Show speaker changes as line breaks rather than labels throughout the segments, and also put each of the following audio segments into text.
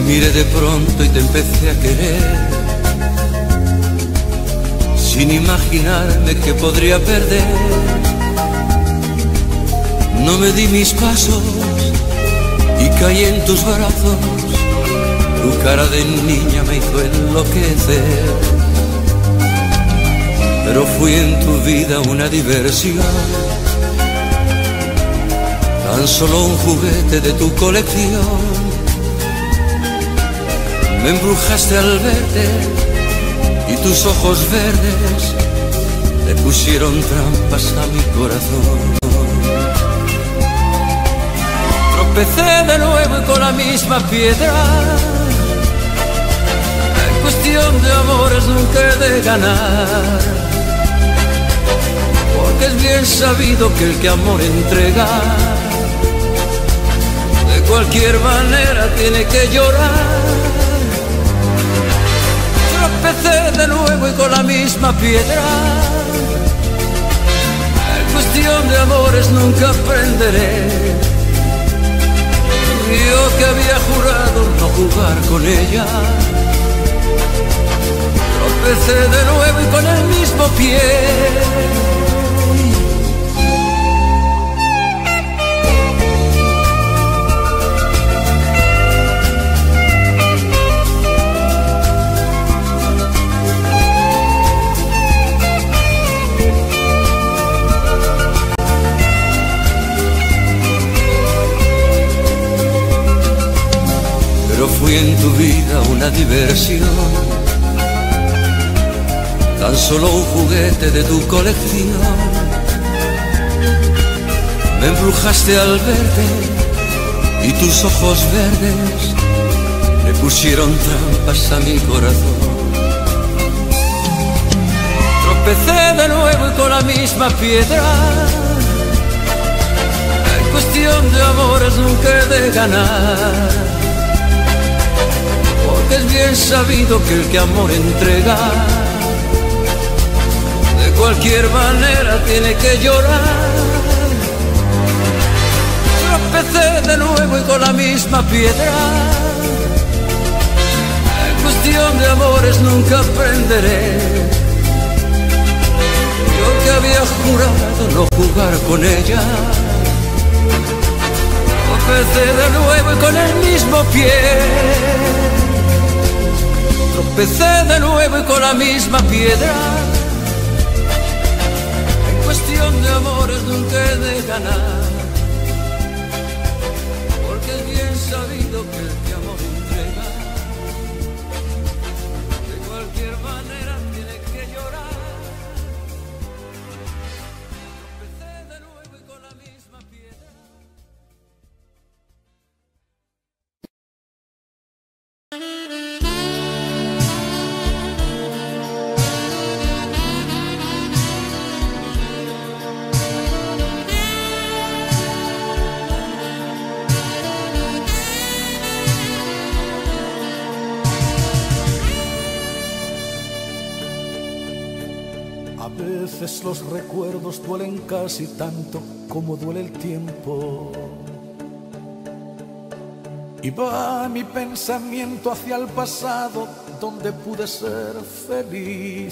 miré de pronto y te empecé a querer, sin imaginarme que podría perder. No me di mis pasos y caí en tus brazos. Tu cara de niña me hizo enloquecer, pero fui en tu vida una diversión, tan solo un juguete de tu colección. Me embrujaste al verte y tus ojos verdes le pusieron trampas a mi corazón. Tropecé de nuevo y con la misma piedra. En cuestión de amores nunca he de ganar, porque es bien sabido que el que amor entrega, de cualquier manera tiene que llorar. Tropecé de nuevo y con la misma piedra. En cuestión de amores nunca aprenderé. Yo que había jurado no jugar con ella. Tropecé de nuevo y con el mismo pie. Pero fui en tu vida una diversión, tan solo un juguete de tu colección. Me embrujaste al verte y tus ojos verdes le pusieron trampas a mi corazón. Tropecé de nuevo y con la misma piedra. En cuestión de amores nunca he de ganar, porque es bien sabido que el que amor entrega, de cualquier manera tiene que llorar. Tropecé de nuevo y con la misma piedra. En cuestión de amores nunca aprenderé. Yo que había jurado no jugar con ella. Tropecé de nuevo y con el mismo pie. Tropecé de nuevo y con la misma piedra. En cuestión de amores nunca he de ganar, porque es bien sabido que el que amor entrega, de cualquier manera tiene que llorar. Tropecé de nuevo y con la misma piedra.
A veces los recuerdos duelen casi tanto como duele el tiempo. Y va mi pensamiento hacia el pasado, donde pude ser feliz,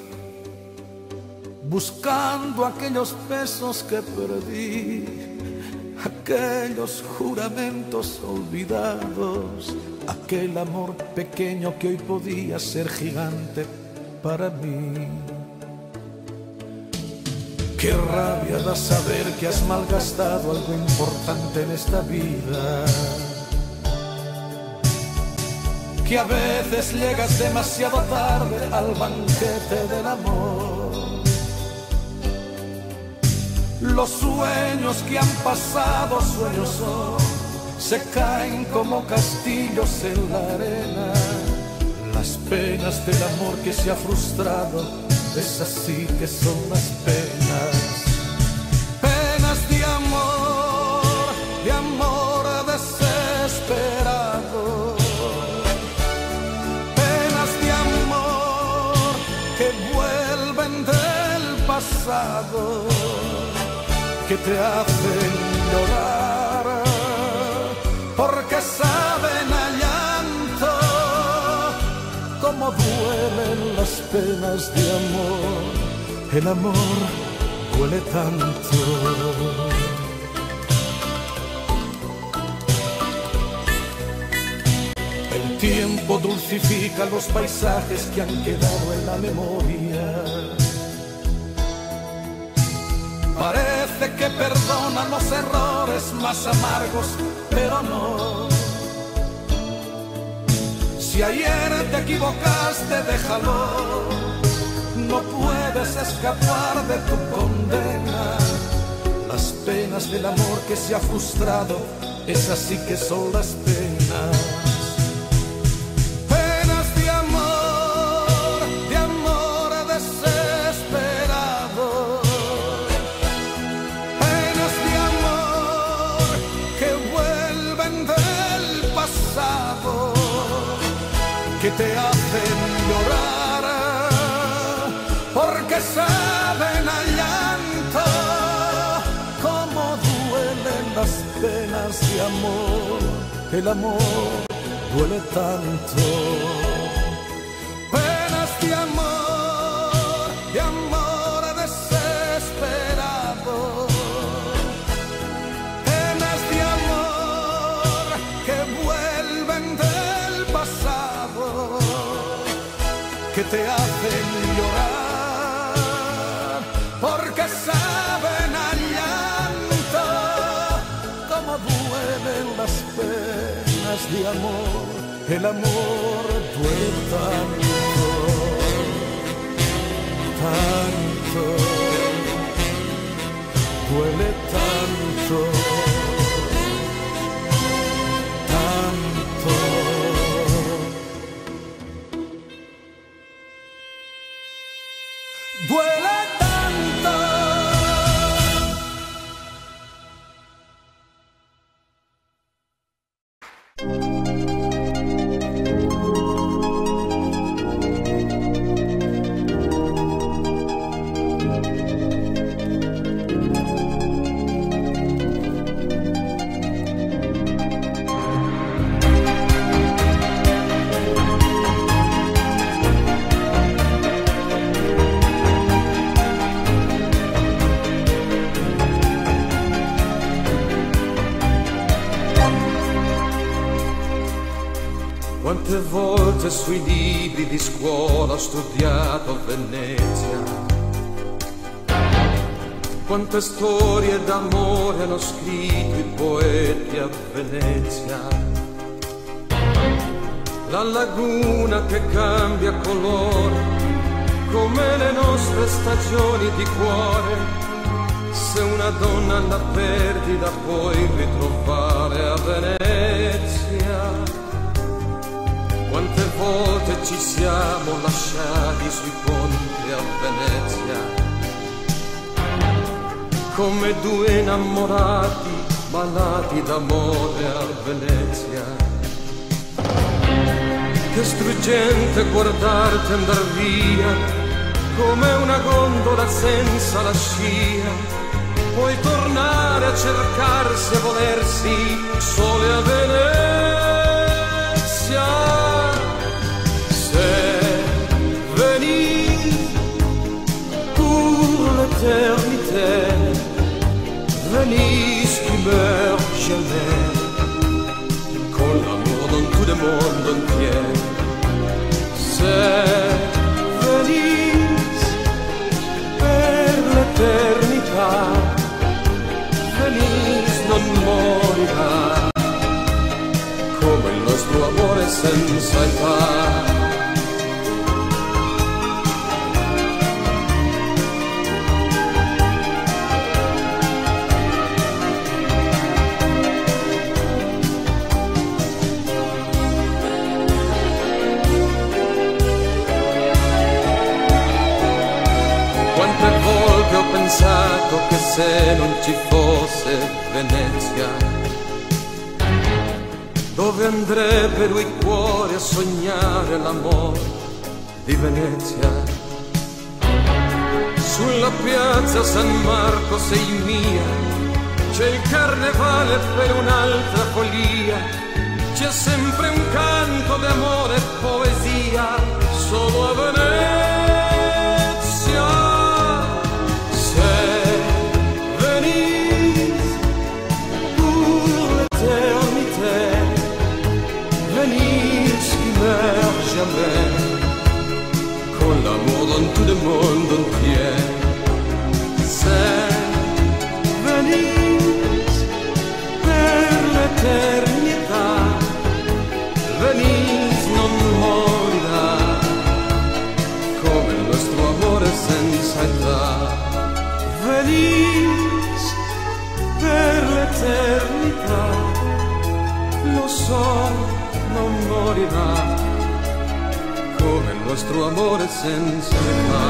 buscando aquellos besos que perdí, aquellos juramentos olvidados, aquel amor pequeño que hoy podía ser gigante para mí. Qué rabia da saber que has malgastado algo importante en esta vida, que a veces llegas demasiado tarde al banquete del amor. Los sueños que han pasado, sueños son, se caen como castillos en la arena. Las penas del amor que se ha frustrado, esas sí que son las penas. Penas de amor desesperado. Penas de amor que vuelven del pasado, que te hacen llorar, porque saben a llanto penas de amor, el amor duele tanto. El tiempo dulcifica los paisajes que han quedado en la memoria. Parece que perdona los errores más amargos, pero no. Si ayer te equivocaste, déjalo. No puedes escapar de tu condena. Las penas del amor que se ha frustrado, esas sí que son las penas. Penas de amor desesperado. Penas de amor que vuelven del pasado, que te hacen llorar, porque saben a llanto cómo duelen las penas de amor. El amor duele tanto. Penas de amor desesperado. Penas de amor que vuelven del pasado, que te hacen llorar, porque saben a llanto cómo duelen las penas de amor. El amor duele tanto, tanto, duele tanto, tanto. Duele tanto.
Quante volte sui libri di scuola ho studiato a Venezia, quante storie d'amore hanno scritto i poeti a Venezia. La laguna che cambia colore come le nostre stagioni di cuore, se una donna la perdi la puoi ritrovare a Venezia. Quante volte ci siamo lasciati sui ponti a Venezia, come due innamorati malati d'amore a Venezia. Che struggente guardarti andar via, come una gondola senza la scia. Puoi tornare a cercarsi e volersi sole a Venezia. L'éternité, Venise qui meurt jamais, con l'amour dans tout le monde entier. C'est Venise per l'eternità, Venise non morirà, come il nostro amore senza età. Ho pensato che se non ci fosse Venezia, dove andrebbero i cuori a sognare l'amore di Venezia? Sulla piazza San Marco sei mia, c'è il carnevale per un'altra follia, c'è sempre un canto d'amore e poesia solo a Venezia. l'eternità, lo so, non morirà, come il nostro amore senza età.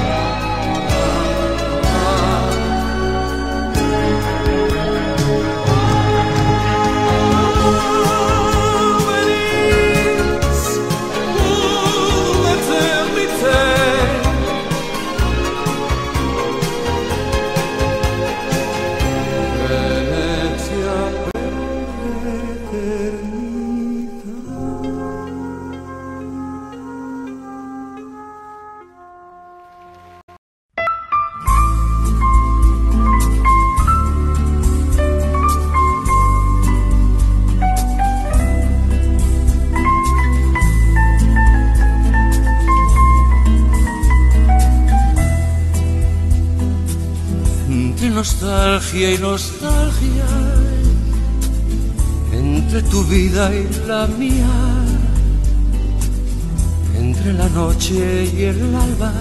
Nostalgia y nostalgia, entre tu vida y la mía, entre la noche y el alba,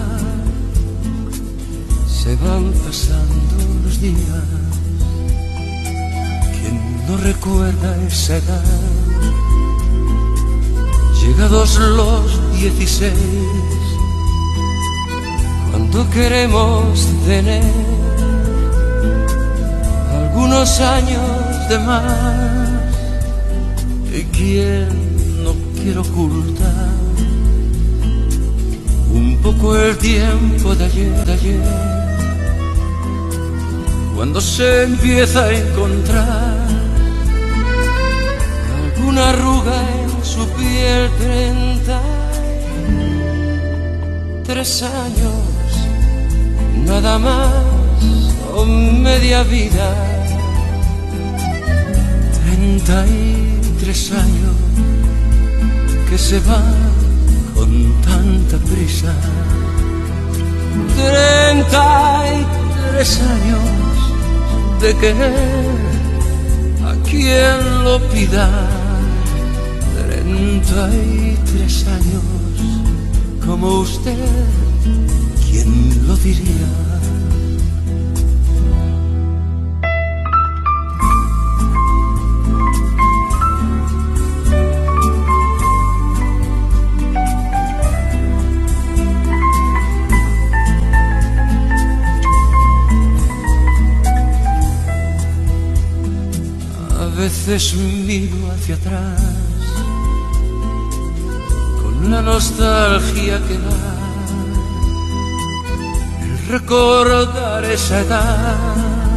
se van pasando los días. ¿Quién no recuerda esa edad? Llegados los 16, cuando queremos tener algunos años de más, y quien no quiere ocultar un poco el tiempo de ayer, cuando se empieza a encontrar alguna arruga en su piel. 33 años, nada más, o media vida. 33 años que se van con tanta prisa. 33 años de querer a quien lo pida. 33 años como usted, ¿quién lo diría? A veces miro hacia atrás con la nostalgia que da el recordar esa edad,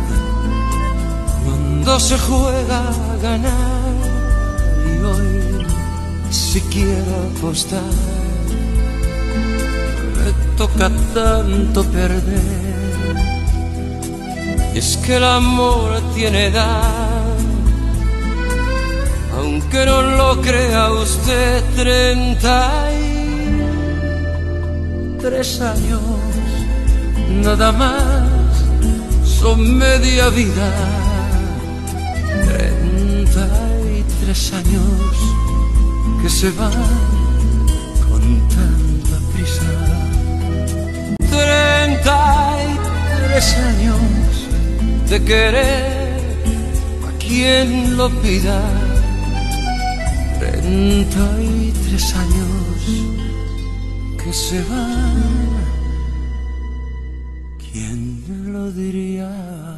cuando se juega a ganar, y hoy si quiero apostar me toca tanto perder. Y es que el amor tiene edad, aunque no lo crea usted. 33 años, nada más, son media vida. 33 años que se van con tanta prisa. 33 años de querer a quien lo pida. 33 años que se van, ¿quién lo diría?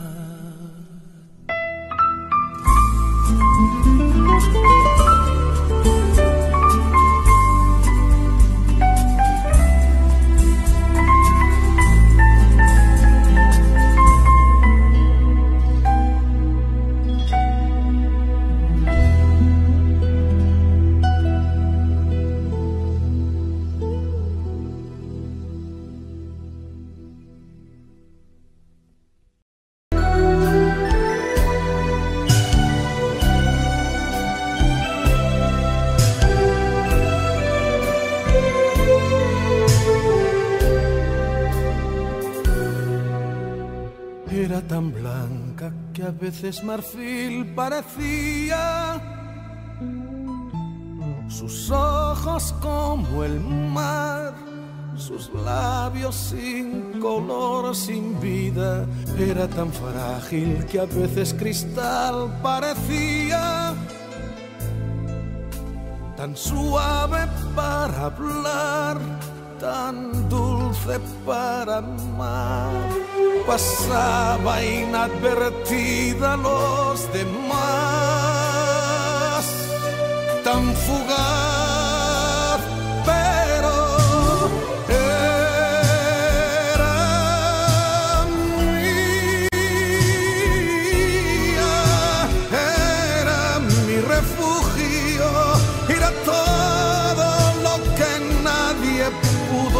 Era tan blanca que a veces marfil parecía, sus ojos como el mar, sus labios sin color, sin vida. Era tan frágil que a veces cristal parecía, tan suave para hablar, tan dulce para amar. Pasaba inadvertida a los demás, tan fugaz, pero era mía, era mi refugio, era todo lo que nadie pudo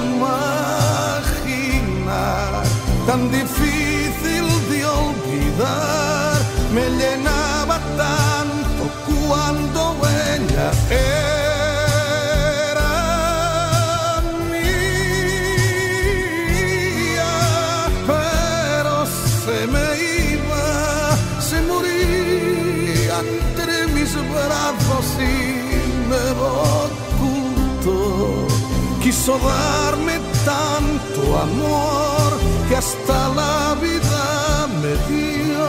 imaginar. Tan difícil de olvidar, me llenaba tanto cuando ella era mía, pero se me iba, se moría entre mis brazos y me lo ocultó. Quiso darme tanto amor que hasta la vida me dio.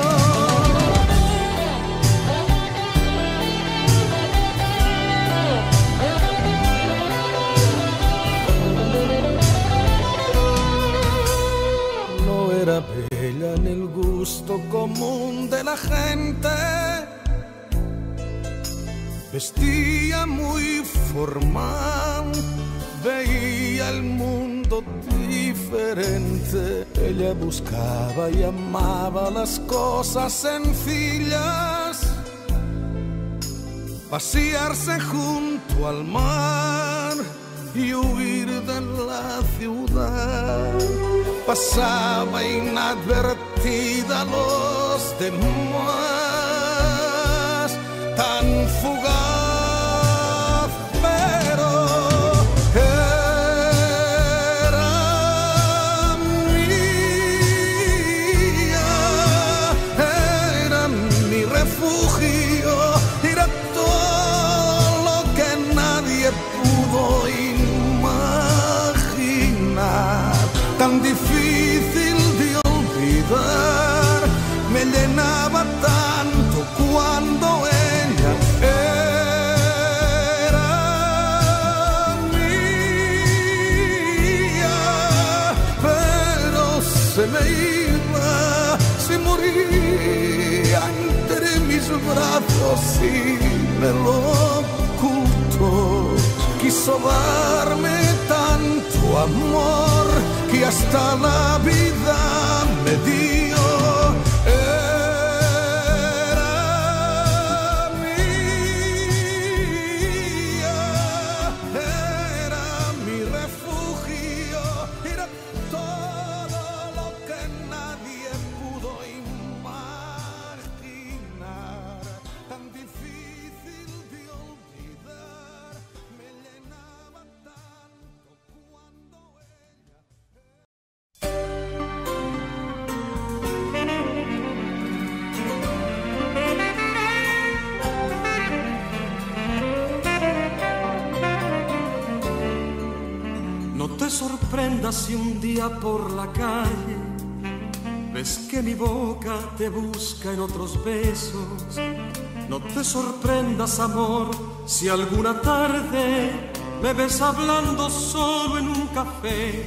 No era bella en el gusto común de la gente, vestía muy formal, veía el mundo diferente. Ella buscaba y amaba las cosas sencillas, pasearse junto al mar y huir de la ciudad. Pasaba inadvertida a los demás, tan fugaz, pero tan difícil de olvidar, me llenaba tanto cuando ella era mía, pero se me iba, se moría entre mis brazos y me lo ocultó. Quiso darme tanto amor que hasta la vida me dio. Era mía, era mi refugio, era todo lo que nadie pudo imaginar. Tan difícil de olvidar, me llenaba tanto cuando
No te sorprendas si un día por la calle ves que mi boca te busca en otros besos. No te sorprendas, amor, si alguna tarde me ves hablando solo en un café.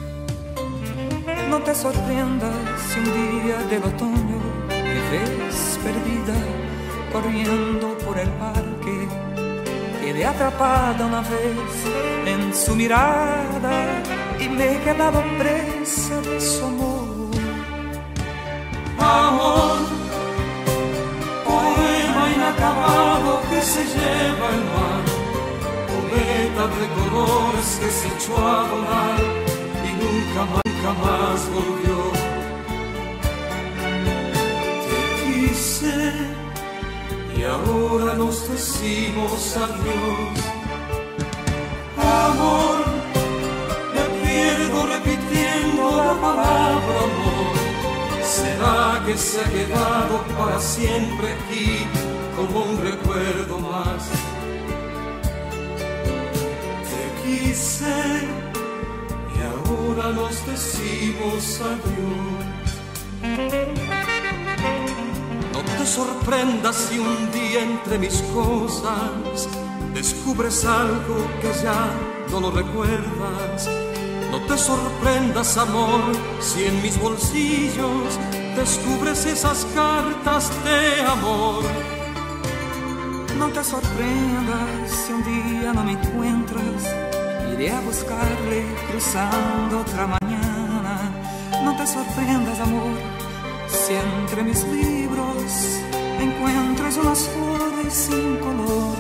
No te sorprendas si un día del otoño me ves perdida corriendo por el parque. Quedé atrapada una vez en su mirada y me he quedado presa de su amor.
Amor, poema inacabado que se lleva el mar, cometa de colores que se echó a volar y nunca más volvió. Te quise y ahora nos decimos adiós. Amor, me pierdo repitiendo la palabra amor. ¿Será que se ha quedado para siempre aquí como un recuerdo más? Te quise ahora nos decimos adiós. No te sorprendas si un día entre mis cosas descubres algo que ya no lo recuerdas. No te sorprendas, amor, si en mis bolsillos descubres esas cartas de amor.
No te sorprendas si un día no me encuentras, iré a buscarle cruzando otra mañana. No te sorprendas, amor, si entre mis libros encuentras unas flores sin color.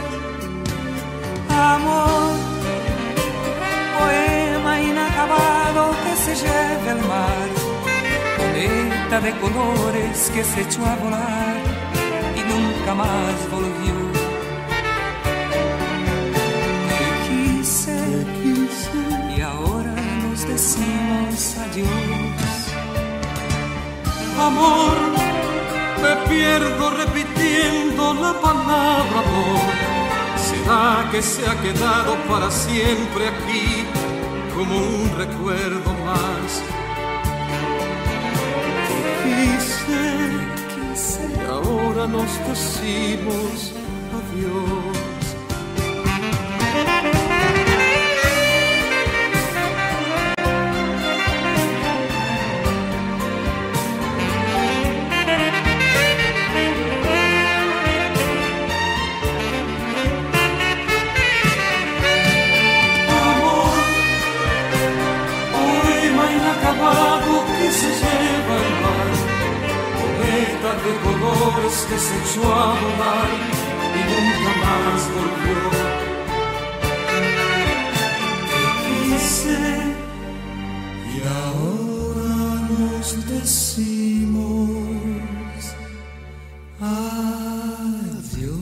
Amor, poema inacabado que se lleva al mar, cometa de colores que se echó a volar y nunca más volvió. Te quise y ahora nos decimos adiós.
Amor, me pierdo repitiendo la palabra amor. ¿Será que se ha quedado para siempre aquí como un recuerdo más? Te quise y ahora nos decimos adiós. Que se lleva el mar, cometa de colores que se echó a volar y nunca más volvió. Te quise y ahora nos decimos adiós.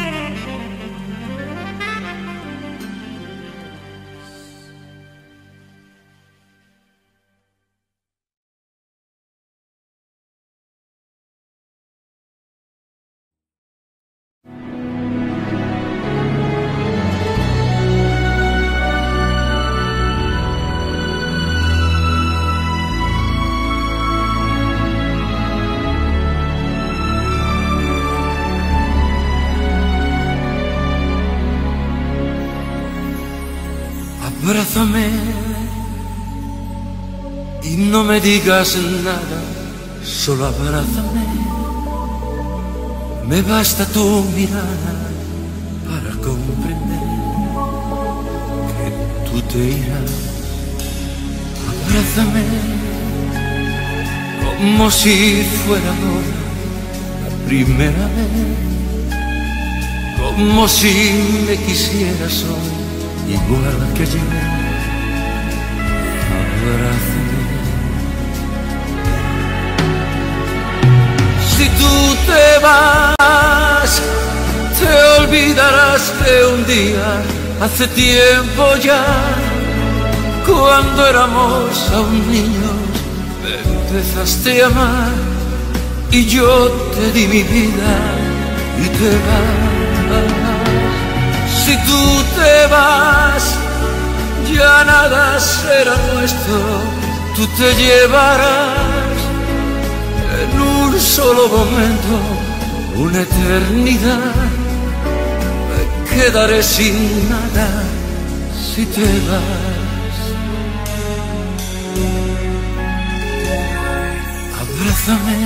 Abrázame y no me digas nada, solo abrázame. Me basta tu mirada para comprender que tú te irás. Abrázame como si fuera ahora la primera vez, como si me quisieras hoy igual que ayer. Abrázame. Si tú te vas, te olvidarás de un día, hace tiempo ya, cuando éramos aún niños, me empezaste a amar y yo te di mi vida y te vas. Si tú te vas, ya nada será nuestro, tú te llevarás en un solo momento una eternidad. Me quedaré sin nada si te vas. Abrázame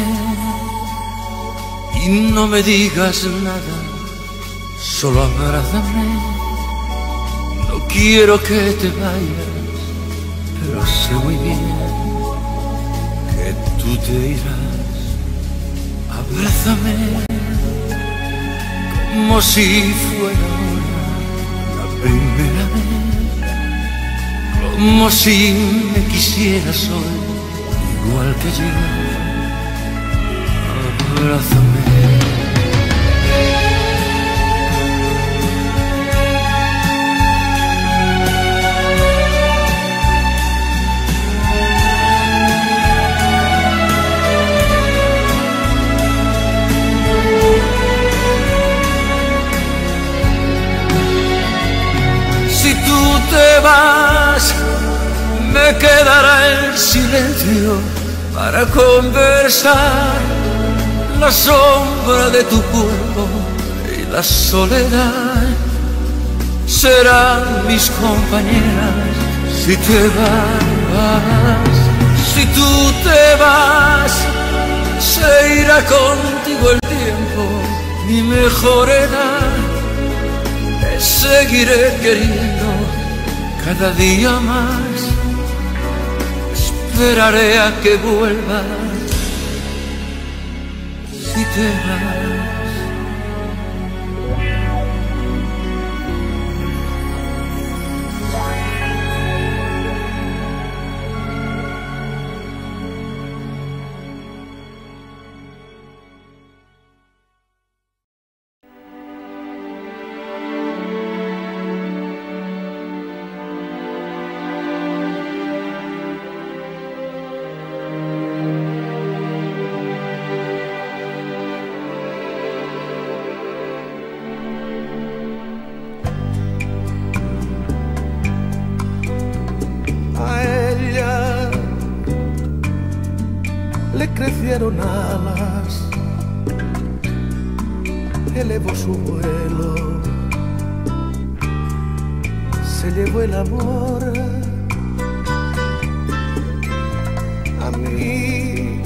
y no me digas nada, solo abrázame. No quiero que te vayas, pero sé muy bien que tú te irás. Abrázame como si fuera ahora la primera vez, como si me quisieras hoy igual que yo. Abrázame. Si tú te vas, me quedará el silencio para conversar, la sombra de tu cuerpo y la soledad serán mis compañeras. Si te vas, si tú te vas, se irá contigo el tiempo, mi mejor edad. Te seguiré queriendo cada día más, esperaré a que vuelvas si te vas.
Le crecieron alas, elevó su vuelo, se llevó el amor. A mí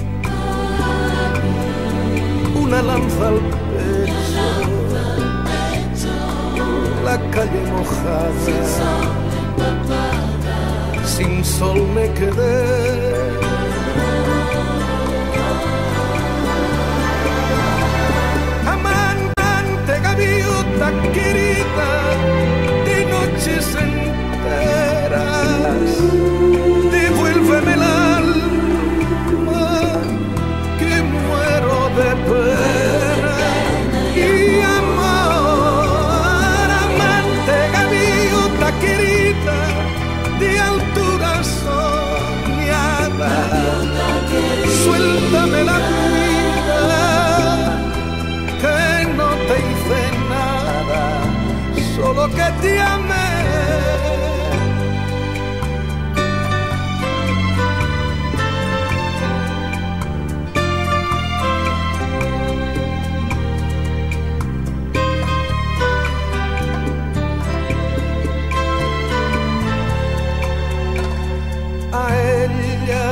una lanza al pecho, la calle mojada, sin sol me quedé. Gaviota querida, de noches enteras, devuélveme el alma, que muero de pena y amor. Amante gaviota querida, de altura soñada, suéltame la vida, que no te hice nada, solo que te amé. A ella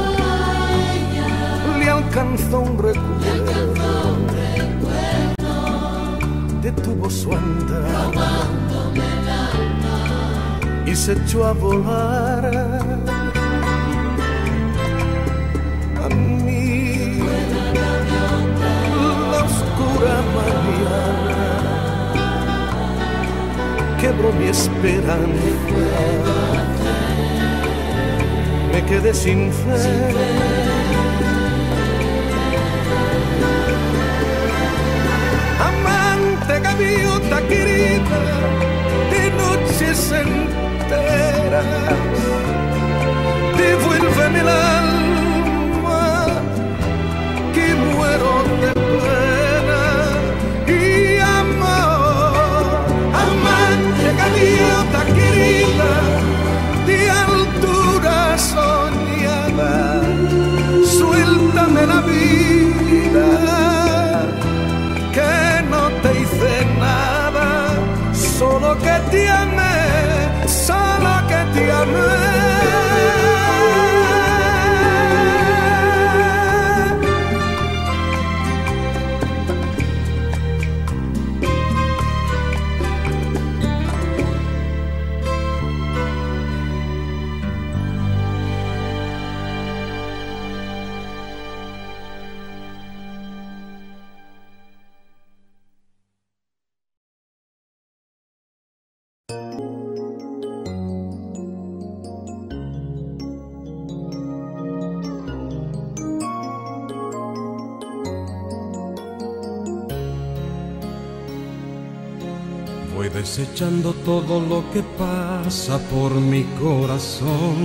le alcanzó un recuerdo, detuvo su andar y se echó a volar. A mí la oscura mañana quebró mi esperanza, me quedé sin fe. Gaviota querida, de noches enteras, devuélveme el alma, que muero de pena y amor. Amante gaviota querida, de altura soñada, suéltame la vida, que no te hice nada, solo que te amé, solo que te amé.
Voy desechando todo lo que pasa por mi corazón.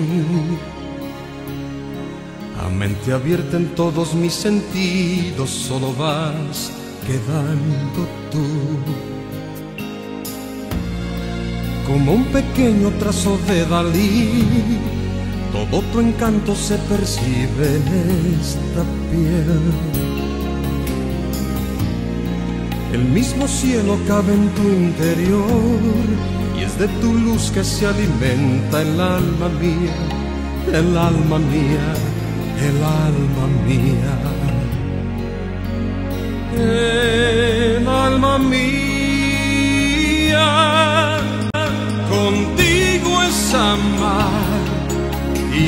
A mente abierta en todos mis sentidos, solo vas quedando tú. Como un pequeño trazo de Dalí, todo tu encanto se percibe en esta piel. El mismo cielo cabe en tu interior y es de tu luz que se alimenta el alma mía, el alma mía, el alma mía. El alma mía, contigo es amar y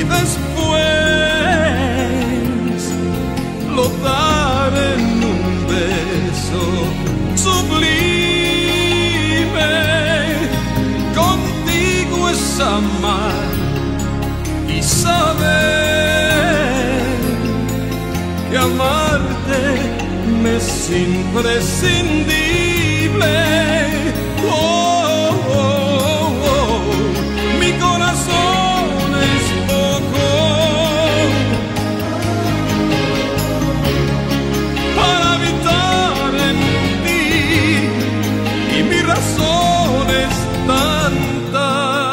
después flotar en un beso sublime. Contigo es amar y saber que amarte me es imprescindible. Oh, oh, oh. Mi corazón es poco para habitar en ti y mi razón es tanta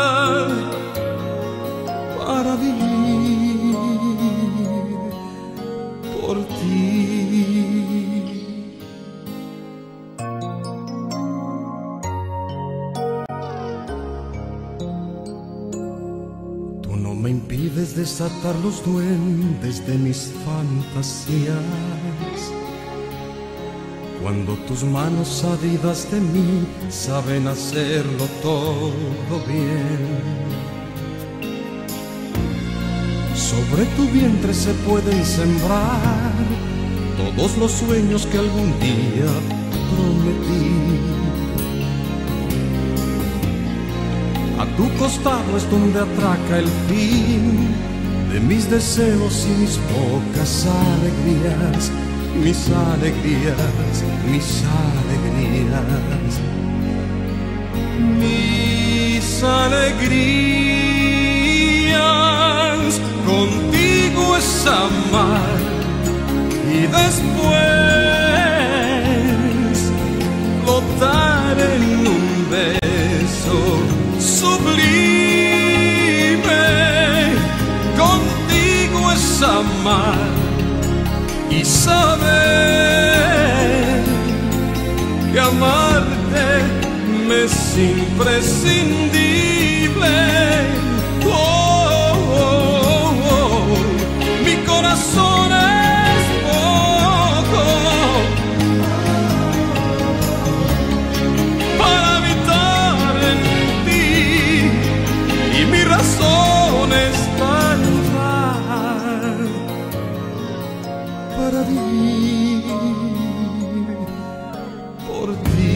para vivir por ti. Impides desatar los duendes de mis fantasías. Cuando tus manos sabidas de mí saben hacerlo todo bien. Sobre tu vientre se pueden sembrar todos los sueños que algún día prometí. A tu costado es donde atraca el fin de mis deseos y mis pocas alegrías, mis alegrías, mis alegrías, mis alegrías. Contigo es amar y después flotar en un beso sublime. Contigo es amar y saber que amarte me es imprescindible. Oh, oh, oh. Mi corazón es poco para habitar en ti y mi razón es tanta para vivir por ti.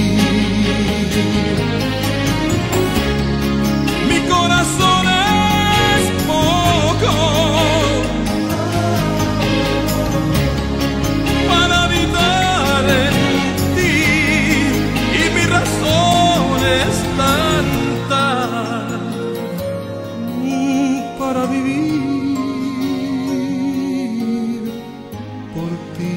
Mi corazón es poco para habitar en ti y mi razón es tanta para vivir por ti.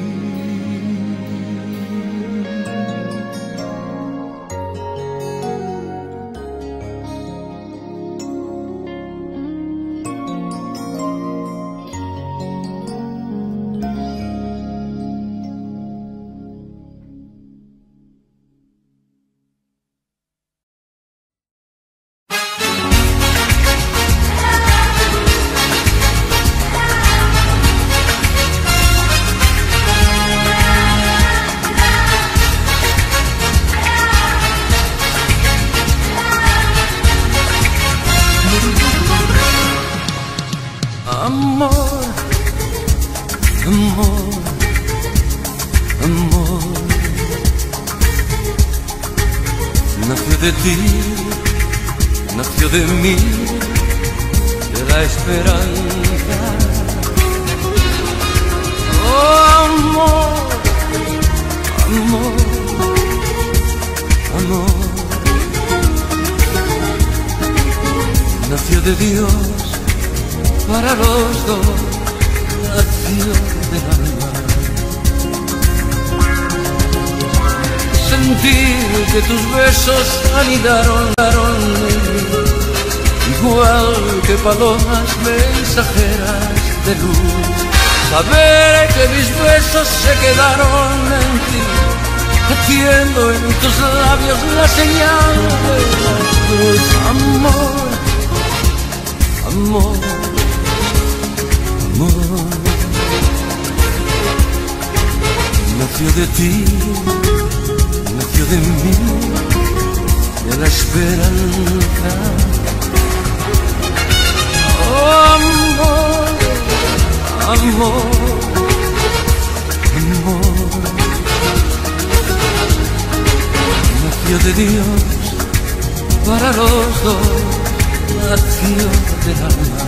Amor, amor, amor, nació de ti, nació de mí, de la esperanza. Oh, amor, amor, amor, nació de Dios para los dos, nació del alma. Sentir que tus besos anidaron en mí,
igual que palomas mensajeras de luz. Saber que mis besos se quedaron en ti, haciendo en tus labios la señal de la cruz. Amor, amor, amor, nació de ti, nació de mí, de la esperanza. Oh, amor, amor, amor, nació de Dios para los dos, nació del alma.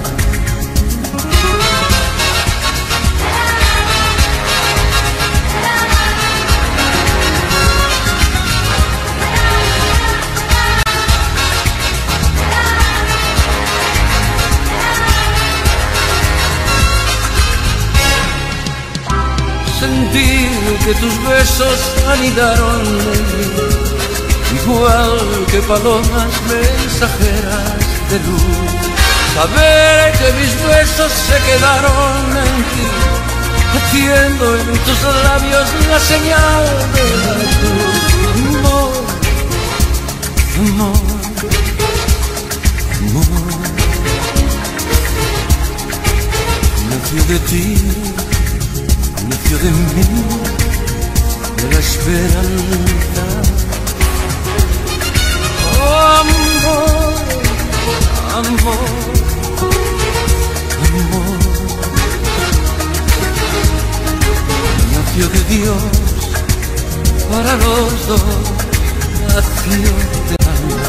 Sentir que tus besos anidaron en mí, igual que palomas mensajeras de luz. Saber que mis besos se quedaron en ti, haciendo en tus labios la señal de la cruz. Amor, amor, amor, nació de ti, nació de mí, de la esperanza. Oh, amor, amor, amor, nació de Dios para los dos, nació del alma.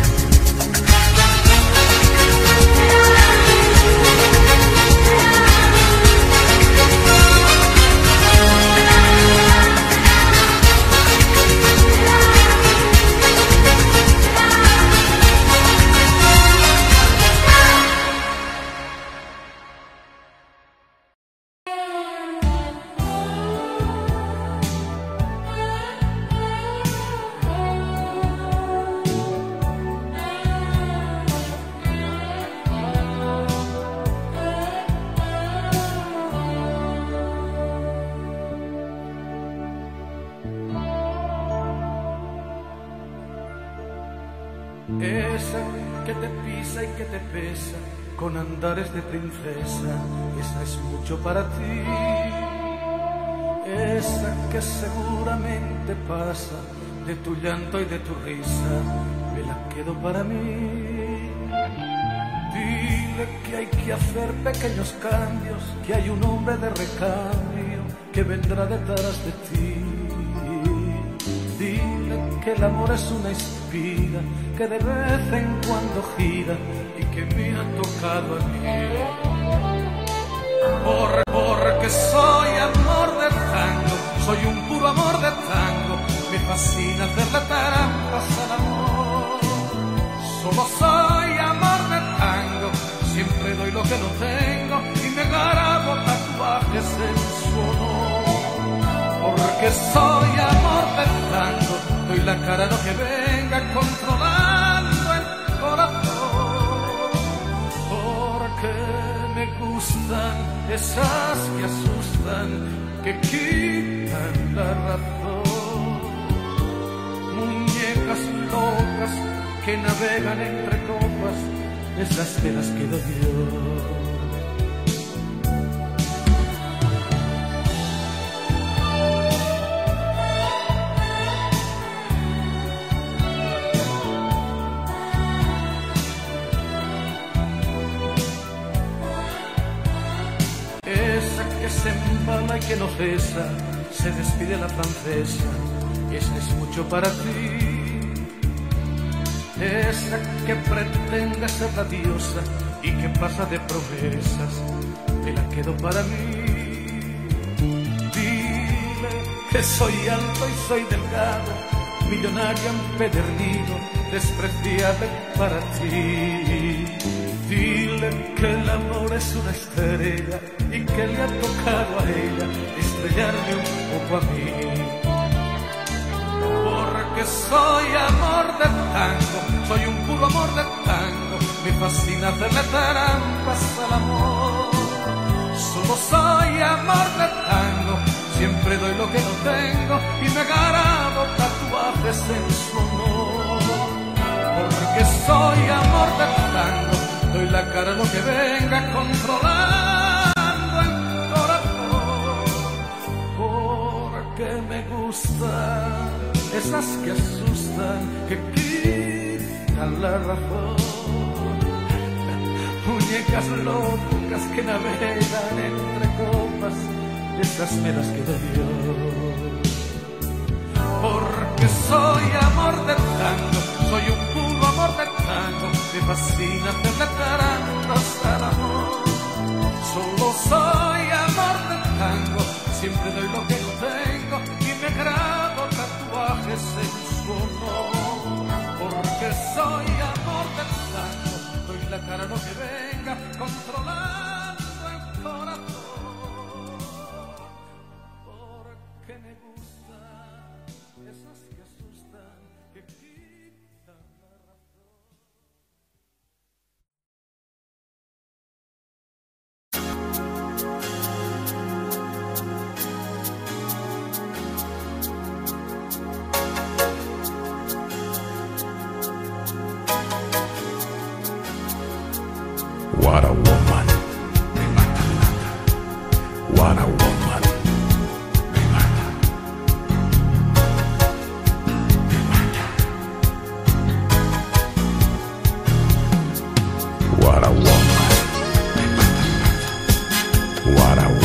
Esa que te pisa y que te pesa con andares de princesa, esa es mucho para ti. Esa que seguramente pasa de tu llanto y de tu risa, me la quedo para mí. Dile que hay que hacer pequeños cambios, que hay un hombre de recambio que vendrá detrás de ti. Dile que el amor es una espiga que de vez en cuando gira y que me ha tocado a mí. Porque soy amor de tango, soy un puro amor de tango, me fascina hacerle trampas al amor. Solo soy amor de tango, siempre doy lo que no tengo y me grabo tatuajes en su honor. Porque soy amor de tango, doy la cara lo que venga controlando el corazón. Porque me gustan esas que asustan, que quitan la razón. Muñecas locas que navegan entre copas, esas de las que doy yo. Se embala y que no cesa, se despide la francesa, esa es mucho para ti. Esa que pretende ser la diosa y que pasa de promesas, me la quedo para mí. Dile que soy alto y soy delgado, millonario empedernido, despreciable para ti. Dile que el amor es una estrella y que le ha tocado a ella estrellarme un poco a mí. Porque soy amor de tango, soy un puro amor de tango, me fascina hacerle trampas al amor. Solo soy amor de tango, siempre doy lo que no tengo y me grabo tatuajes en su honor. Porque soy amor de tango, doy la cara a lo que venga, controlando el corazón. Porque me gustan esas que asustan, que quitan la razón. Muñecas locas que navegan entre copas, esas me las quedo yo. Porque soy amor de tango, soy un puro amor de tango, me fascina hacerle trampas al amor. Solo soy amor de tango, siempre doy lo que no tengo y me grabo tatuajes en su honor. Porque soy amor de tango, doy la cara a lo que venga, controlando el corazón. Porque me gustan esas que asustan, que quitan la razón.
What a woman. Me mata, mata. What a woman. Me mata. Me mata. What a woman. Me mata, mata. What a woman.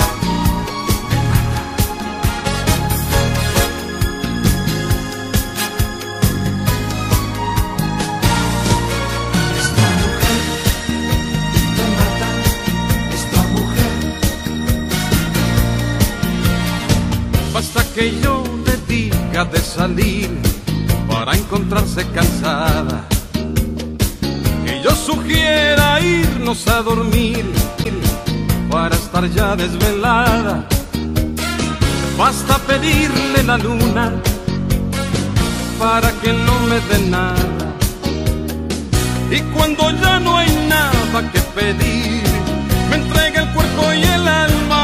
Basta que yo le diga de salir para encontrarse cansada, que yo sugiera irnos a dormir para estar ya desvelada. Basta pedirle la luna para que no me dé nada, y cuando ya no hay nada que pedir, me entrega el cuerpo y el alma.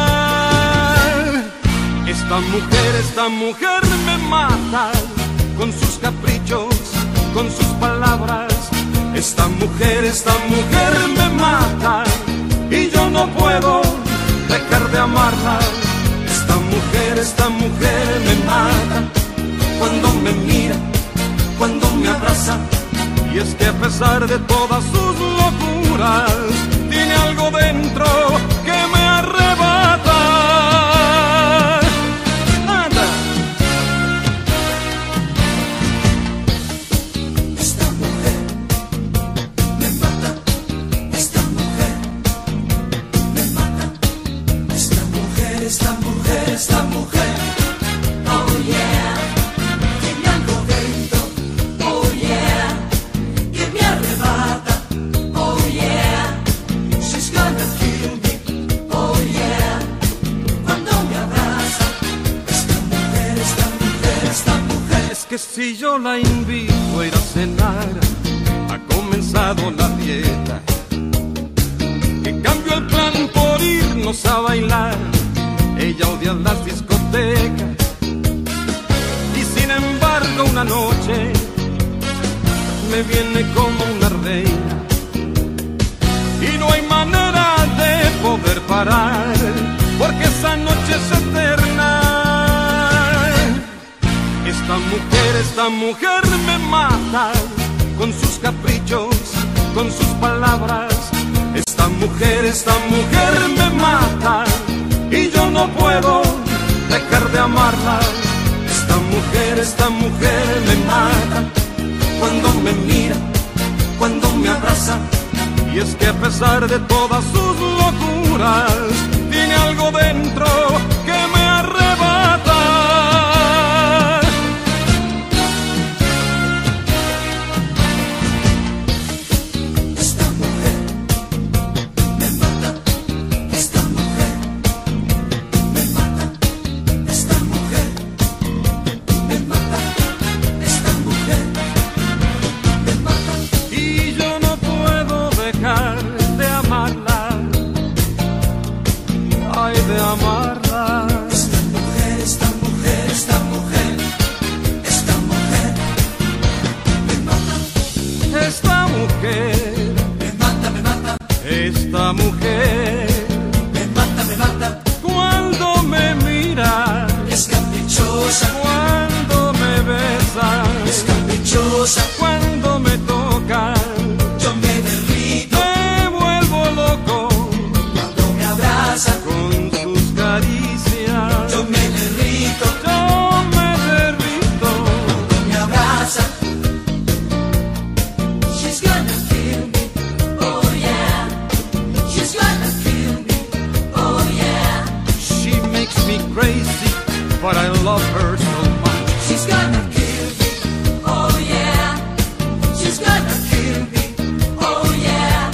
Esta mujer me mata con sus caprichos, con sus palabras. Esta mujer me mata y yo no puedo dejar de amarla. Esta mujer me mata cuando me mira, cuando me abraza. Y es que a pesar de todas sus locuras, tiene algo dentro que me arrebata.
Esta mujer, oh yeah, tiene algo dentro, oh yeah, que me arrebata, oh yeah, she's gonna kill me, oh yeah, cuando me abraza. Esta mujer.
Es que si yo la invito a ir a cenar, ha comenzado la dieta, que cambio el plan por irnos a bailar. Ella odia las discotecas y sin embargo una noche me viene como una reina y no hay manera de poder parar porque esa noche es eterna. Esta mujer me mata con sus caprichos, con sus palabras. Esta mujer me mata y yo no puedo dejar de amarla. Esta mujer me mata cuando me mira, cuando me abraza. Y es que a pesar de todas sus locuras, tiene algo dentro que me arrebata. Y yo no puedo mujer, me mata, esta mujer, me mata, cuando me mira, es caprichosa, cuando me besa, es caprichosa, cuando me toca, yo me derrito, me vuelvo loco, cuando me abraza, con sus caricias, yo me derrito, cuando me abraza. She's gonna kill me, oh yeah, she's gonna kill me, oh yeah. She makes me crazy, but I love her so much. She's gonna kill me, oh yeah, she's gonna kill me, oh yeah.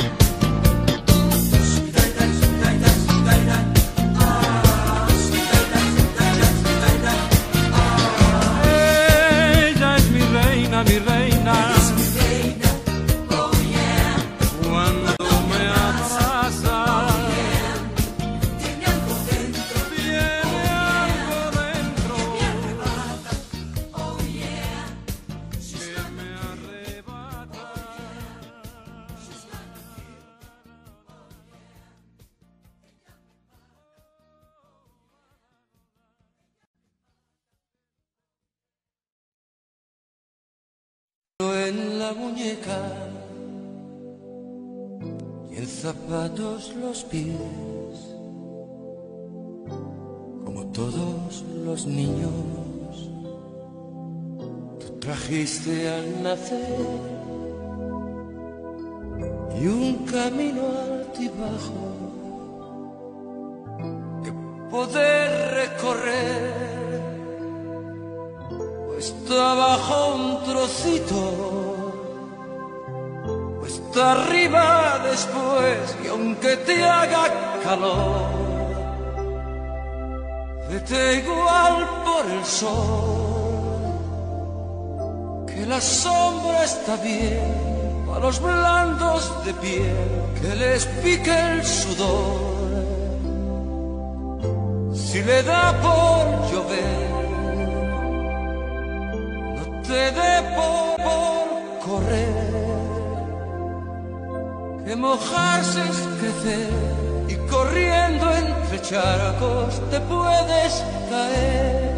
Ella es mi reina, mi reina. Cuando me abraza, tiene algo dentro, que me arrebata. En la muñeca y en zapatos los pies, como todos los niños, tú trajiste al nacer y un camino altibajo de poder recorrer. Está abajo un trocito, está arriba después, y aunque te haga calor, vete igual por el sol, que la sombra está bien para los blandos de piel, que les pique el sudor, si le da por llover. Te dé por correr, que mojarse es crecer, y corriendo entre charcos te puedes caer.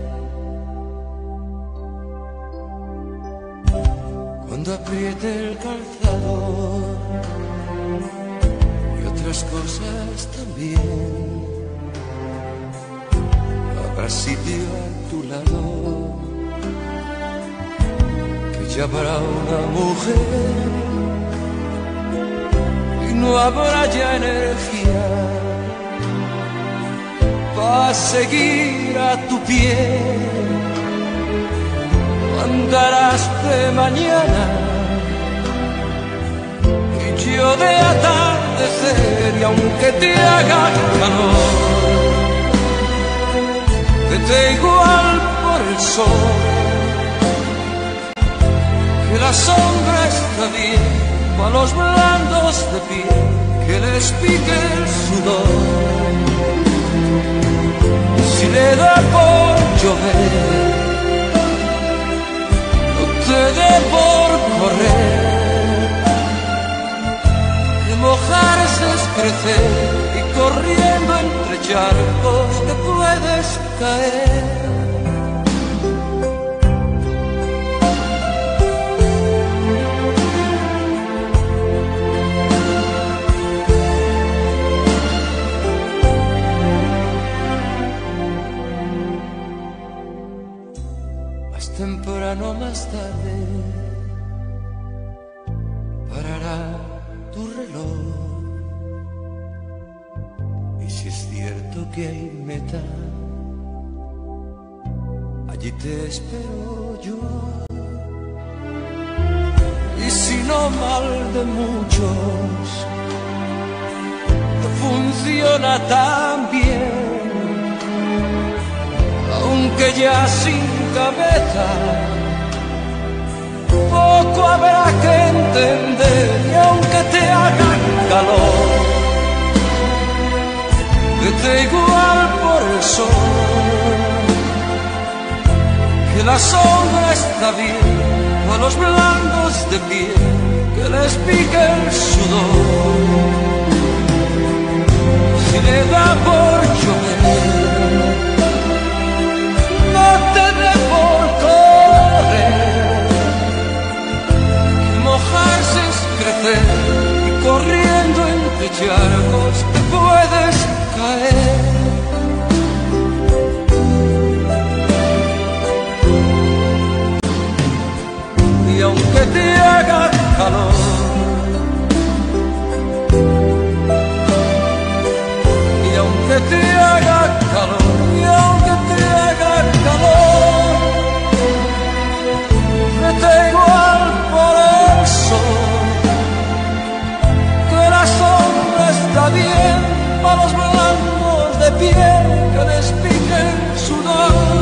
Cuando apriete el calzador y otras cosas también, habrá sitio a tu lado, ya habrá una mujer y no habrá ya energía para seguir a tu pie. Andarás de mañana y yo de atardecer, y aunque te haga calor, vete igual por el sol, que la sombra está bien para los blandos de piel, que les pique el sudor, si le da por llover, no te dé por correr, que mojarse es crecer, y corriendo entre charcos te puedes caer. Temprano más tarde parará tu reloj, y si es cierto que hay meta, allí te espero yo. Y si no mal de muchos, no funciona tan bien, aunque ya sin cabeza, poco habrá que entender, y aunque te haga calor, vete igual por el sol, que la sombra está bien a los blandos de piel,
que les pique el sudor. Si le da por llover, no te dé por correr. Mojarse es crecer y corriendo entre charcos te puedes caer. Y aunque te haga calor, y aunque te haga calor, y aunque te haga calor, vete igual por el sol, que la sombra está bien para los blancos de piel que les pique el sudor.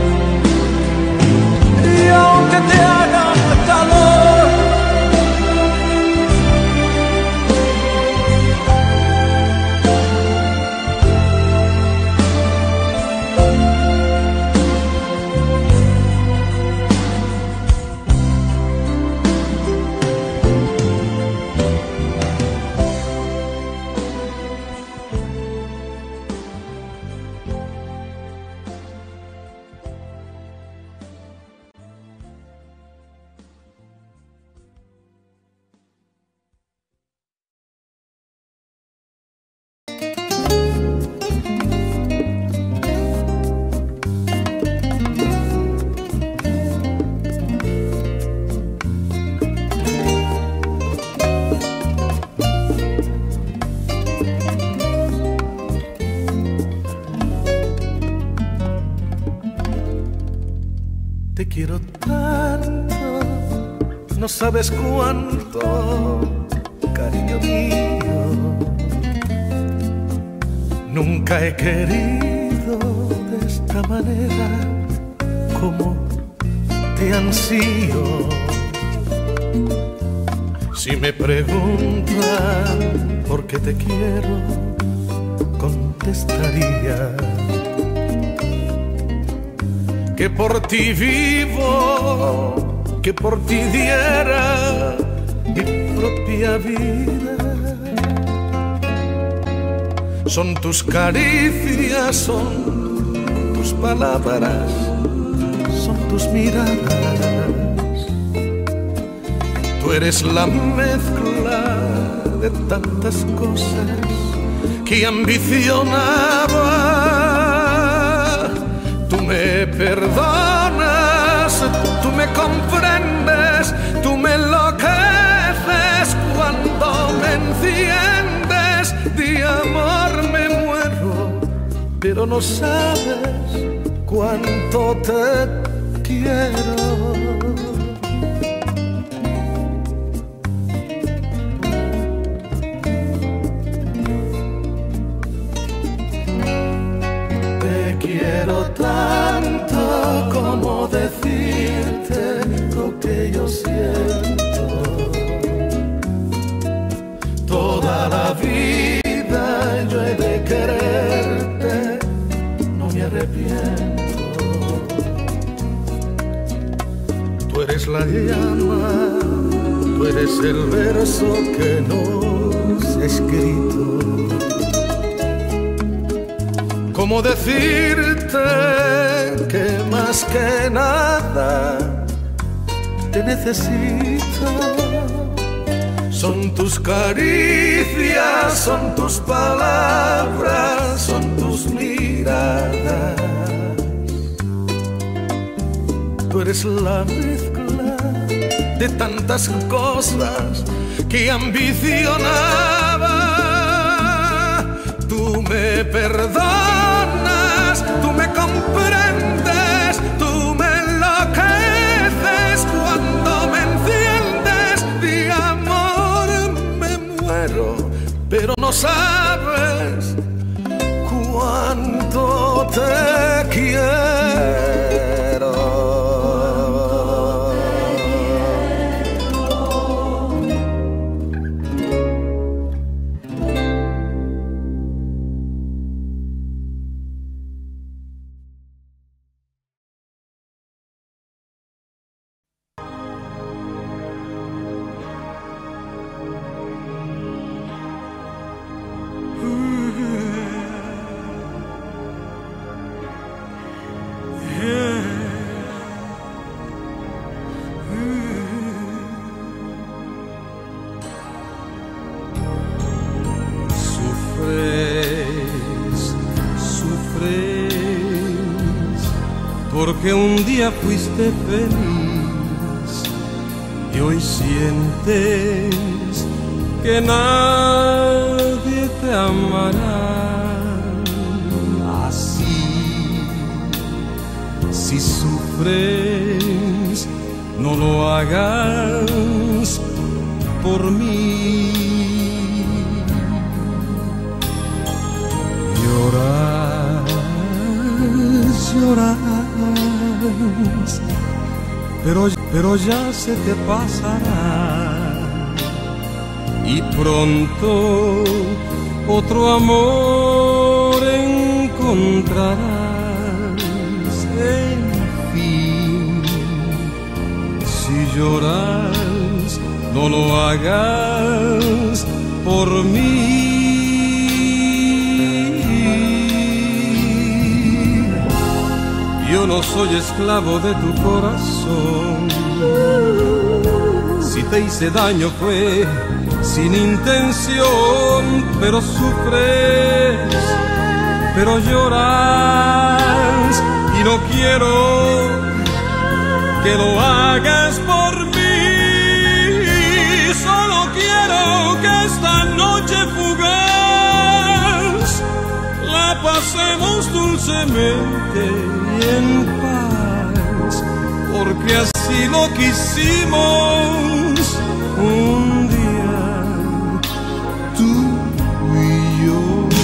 Y aunque te haga calor,
te quiero tanto, no sabes cuánto, cariño mío. Nunca he querido de esta manera como te ansío. Si me preguntan por qué te quiero, contestaría que por ti vivo, que por ti diera mi propia vida. Son tus caricias, son tus palabras, son tus miradas. Tú eres la mezcla de tantas cosas que ambicionaba. Tú me perdonas, tú me comprendes, tú me enloqueces cuando me enciendes. De amor me muero, pero no sabes cuánto te quiero. Quiero tanto como decirte lo que yo siento. Toda la vida yo he de quererte, no me arrepiento. Tú eres la llama, tú eres el verso que nos he escrito. ¿Cómo decirte que más que nada te necesito? Son tus caricias, son tus palabras, son tus miradas. Tú eres la mezcla de tantas cosas que ambicionaba. Tú me perdonas, tú me comprendes, tú me enloqueces cuando me enciendes. De amor me muero, pero no sabes cuánto te quiero.
porque un día fuiste feliz y hoy sientes que nadie te amará así. Si sufres, no lo hagas por mí. Lloras, pero ya se te pasará y pronto otro amor encontrarás. En fin, si lloras, no lo hagas por mí. Yo no soy esclavo de tu corazón. Si te hice daño fue sin intención, pero sufres, pero lloras y no quiero que lo hagas por mí. Solo quiero que esta noche fugaz la pasemos dulcemente y en paz, porque así lo quisimos un día tú y yo.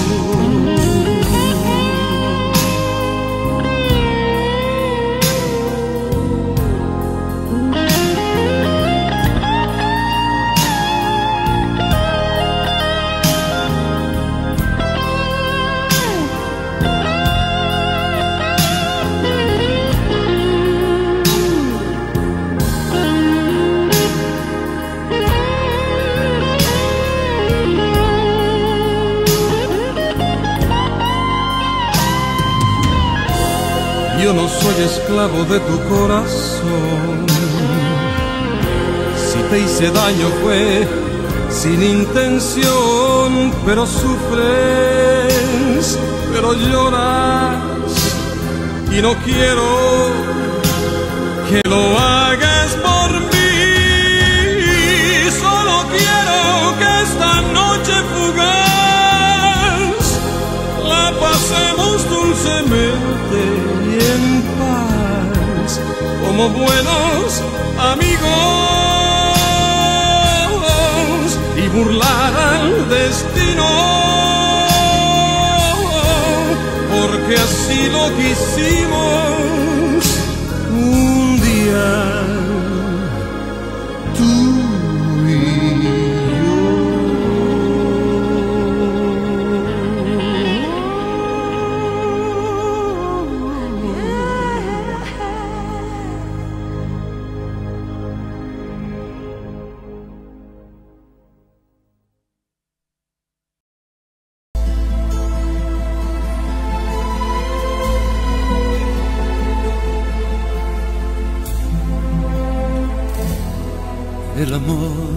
Yo no soy esclavo de tu corazón. Si te hice daño fue sin intención, pero sufres, pero lloras y no quiero que lo hagas por mí. Solo quiero que esta noche fugaz la pasemos dulcemente y en paz, como buenos amigos, y burlar al destino, porque así lo quisimos un día tú y yo.
El amor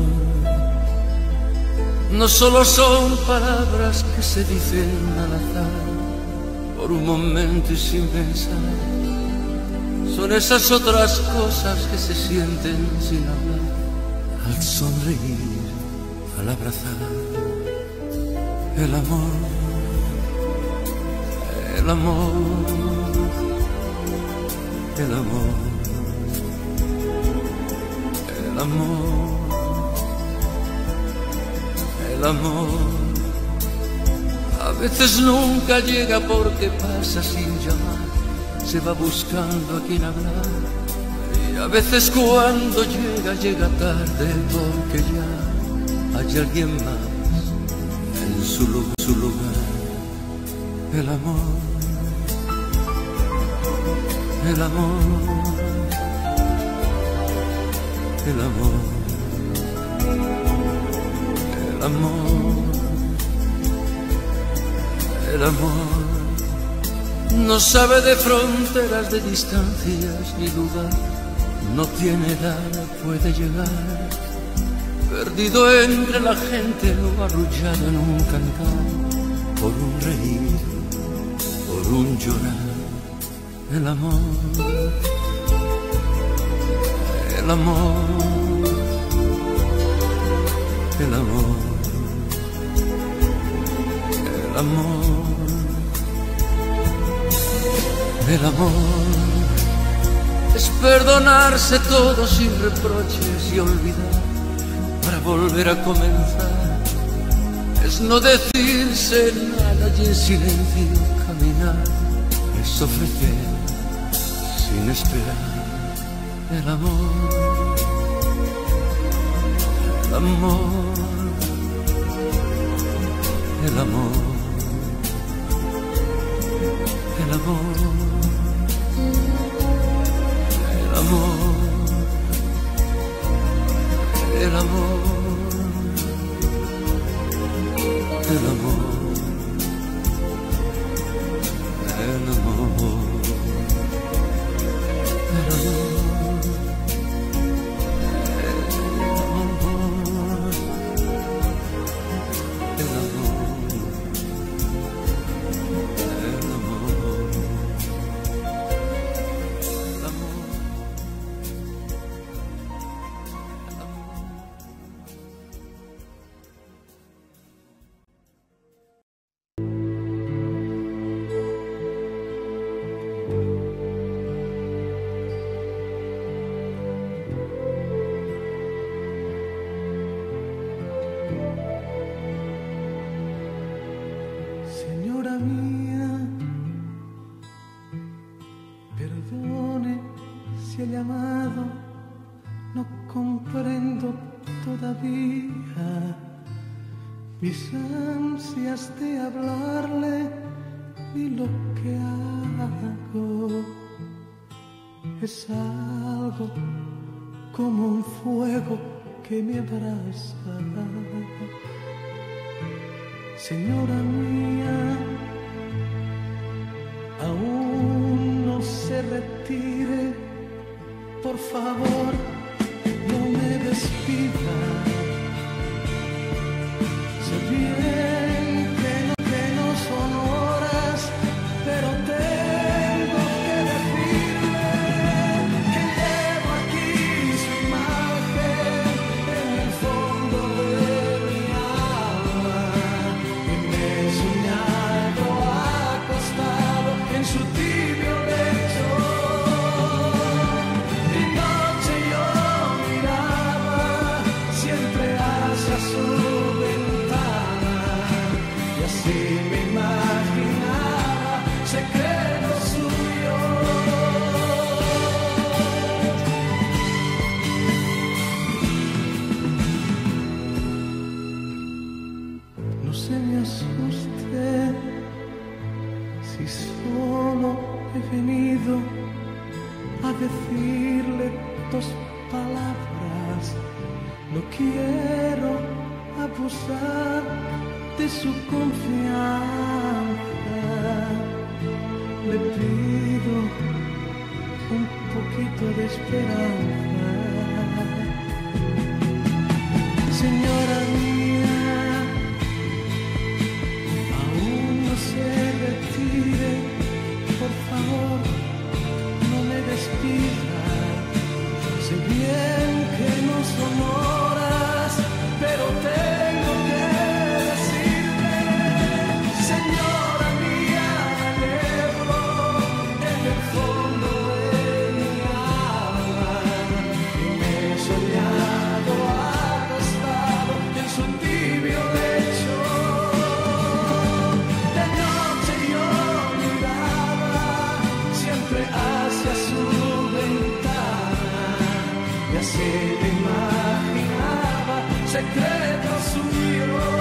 no solo son palabras que se dicen al azar, por un momento y sin pensar. Son esas otras cosas que se sienten sin hablar, al sonreír, al abrazar. El amor, el amor, el amor, el amor, el amor. A veces nunca llega porque pasa sin llamar, se va buscando a quien hablar. Y a veces cuando llega, llega tarde porque ya hay alguien más en su lugar. El amor, el amor, el amor, el amor, el amor. No sabe de fronteras, de distancias ni lugar, no tiene edad, puede llegar, perdido entre la gente o arrullado en un cantar, por un reír, por un llorar. el amor, el amor, el amor, el amor, el amor es perdonarse todo sin reproches y olvidar para volver a comenzar, es no decirse nada y en silencio caminar, es ofrecer sin esperar el amor, el amor, el amor, el amor, el amor, el amor, el amor, el amor, el amor.
Mis ansias de hablarle y lo que hago es algo como un fuego que me abraza. Señora mía, aún no se retire, por favor, no me despida. Bien que no son horas, pero tengo que decirle que llevo aquí su imagen en el fondo de mi alma y me he soñado acostado en su tibio lecho. De noche yo miraba siempre hacia su y me imaginaba secretos suyos. No se me asuste si solo he venido a decirle dos palabras. No quiero abusar de su confianza, le pido un poquito de esperanza. Señora mía, aún no se retire, por favor, no me despida. Sé bien que no son horas, pero tengo que Señora mía, me elevo en el fondo de mi alma y me he soñado acostado en su tibio lecho. De noche yo miraba siempre hacia su ventana y así me imaginaba secretos suyos.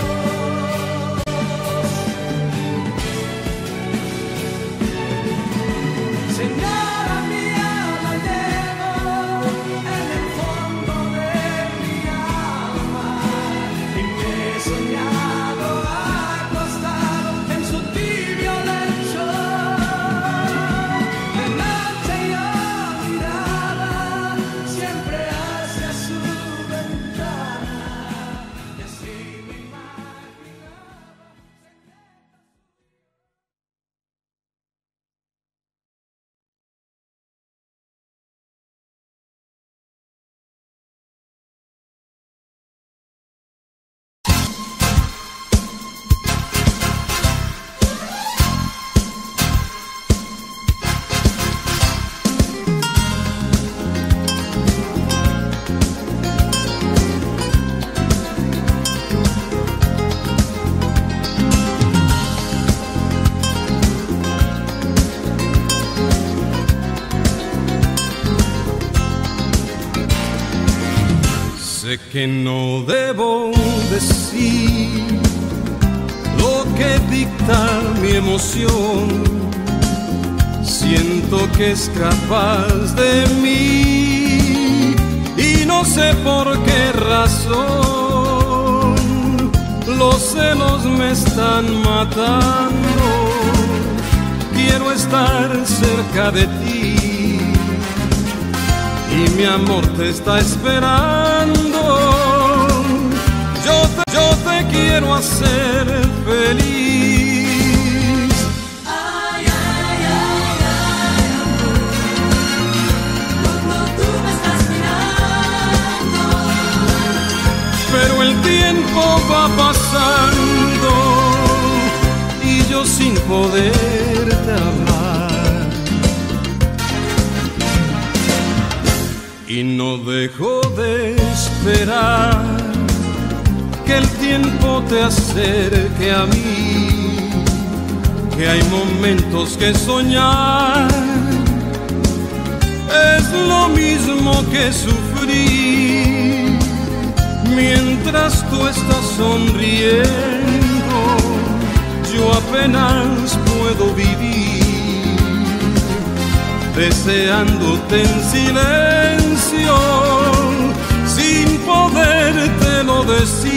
Señora mía, la llevo en el fondo de mi alma y me he soñado acostado en su tibio lecho. De noche yo miraba siempre hacia su ventana y así me imaginaba.
Sé que no debo decir lo que dicta mi emoción. Siento que es capaz de mí y no sé por qué razón los celos me están matando. Quiero estar cerca de ti y mi amor te está esperando. Yo te quiero hacer feliz.
Ay, ay, ay, ay, amor, como tú me estás mirando.
Pero el tiempo va pasando y yo sin poderte hablar. Y no dejo de esperar que el tiempo te acerque a mí, que hay momentos que soñar es lo mismo que sufrir. Mientras tú estás sonriendo, yo apenas puedo vivir, deseándote en silencio, sin podértelo decir.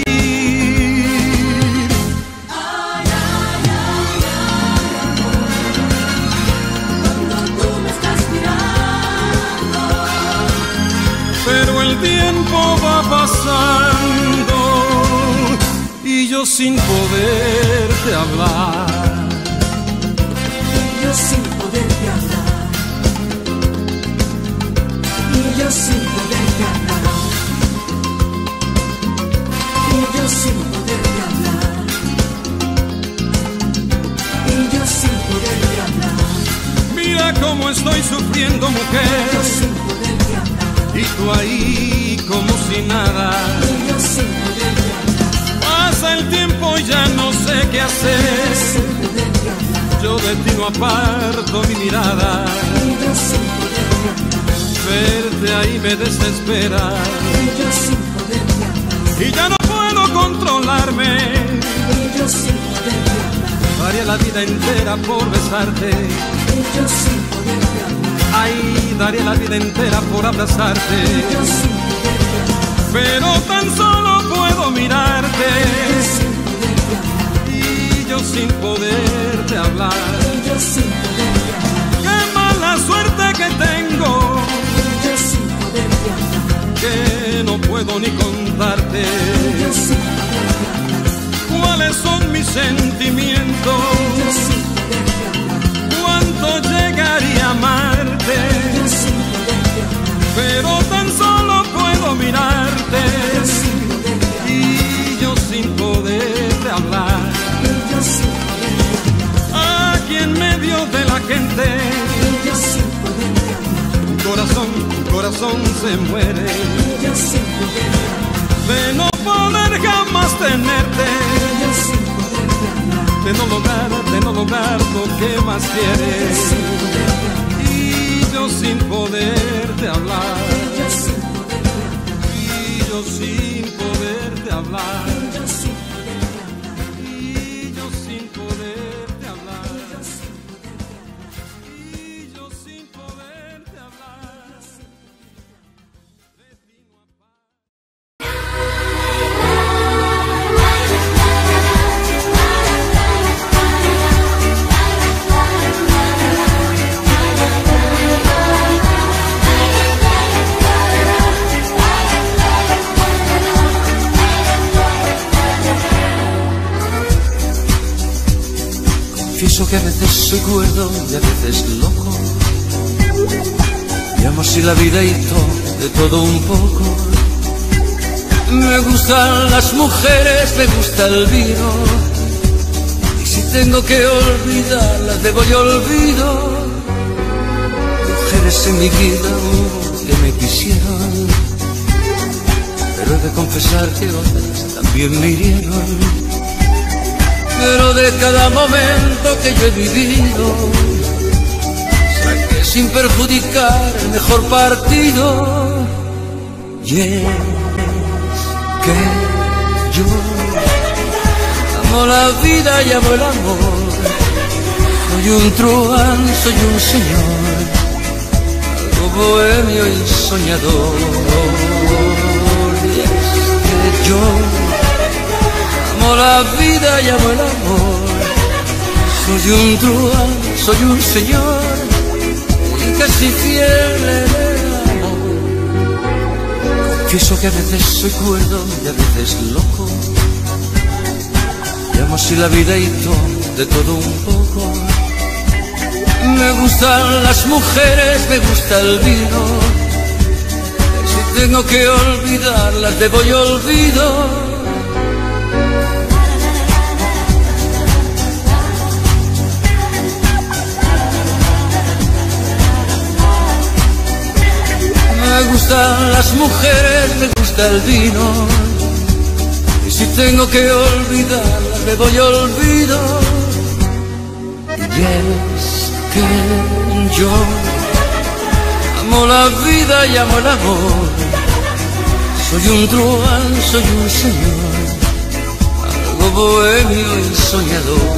Ay, ay, ay, ay, amor, cuando tú me estás mirando.
Pero el tiempo va pasando y yo sin poderte hablar.
Y yo sin poderte hablar. Y yo sin poderte hablar. Y yo sin poderte hablar. Y yo sin poderte hablar.
Mira cómo estoy sufriendo,
Y yo
mujer,
sin poderte hablar.
y tú ahí como si nada.
Y yo sin poderte hablar.
Pasa el tiempo y ya no sé qué hacer.
Sin poderte hablar.
Yo de ti no aparto mi mirada.
Y yo sin poderte hablar.
Verte ahí me desespera
Y yo sin poderte hablar.
y ya no puedo controlarme.
Y yo sin poderte hablar.
Daría la vida entera por besarte.
Y yo sin poderte hablar.
Ay, daría la vida entera por abrazarte.
Y yo sin poderte hablar.
Pero tan solo puedo mirarte
Y yo sin poderte hablar.
y yo sin poderte hablar.
Y yo sin poderte hablar.
Qué mala suerte que tengo,
Y yo sin poderte hablar.
que no puedo ni contarte
Y yo sin poderte hablar.
cuáles son mis sentimientos,
Y yo sin poderte hablar.
cuánto llegaría a amarte,
Y yo sin poderte hablar.
pero tan solo puedo mirarte
Y yo sin poderte hablar.
y yo sin poderte hablar.
Y yo sin poderte hablar.
Aquí en medio de la gente,
Y yo sin poderte hablar.
corazón se muere
Y yo sin poderte hablar.
de no poder jamás tenerte,
Y yo sin poderte hablar.
de no lograr lo que más
Y yo
quieres.
sin poderte hablar.
Y yo sin poderte hablar,
Y yo sin poderte hablar.
y yo sin poderte hablar,
Y yo sin poderte hablar.
y yo sin poderte hablar,
Y yo sin poderte hablar.
y yo sin poderte hablar.
Confieso que a veces soy cuerdo y a veces loco. Llamo así la vida y de todo un poco. Me gustan las mujeres, me gusta el vino. Y si tengo que olvidarlas, de voy olvido. Mujeres en mi vida que me quisieron, pero he de confesar que otras también me hirieron. Pero de cada momento que yo he vivido, saqué sin perjudicar el mejor partido. Yeah. que yo amo la vida y amo el amor. Soy un truán, soy un señor, algo bohemio y soñador. Y es que yo amo la vida y amo el amor. Soy un truán, soy un señor y casi fiel en el amor. Confieso que a veces soy cuerdo y a veces loco. Llamo así la vida y de todo un poco. Me gustan las mujeres, me gusta el vino. Si tengo que olvidarlas, te voy olvido. Me gustan las mujeres, me gusta el vino. Y si tengo que olvidarlas, me voy olvido. Y es que yo amo la vida y amo el amor. Soy un truán, soy un señor, algo bohemio y soñador.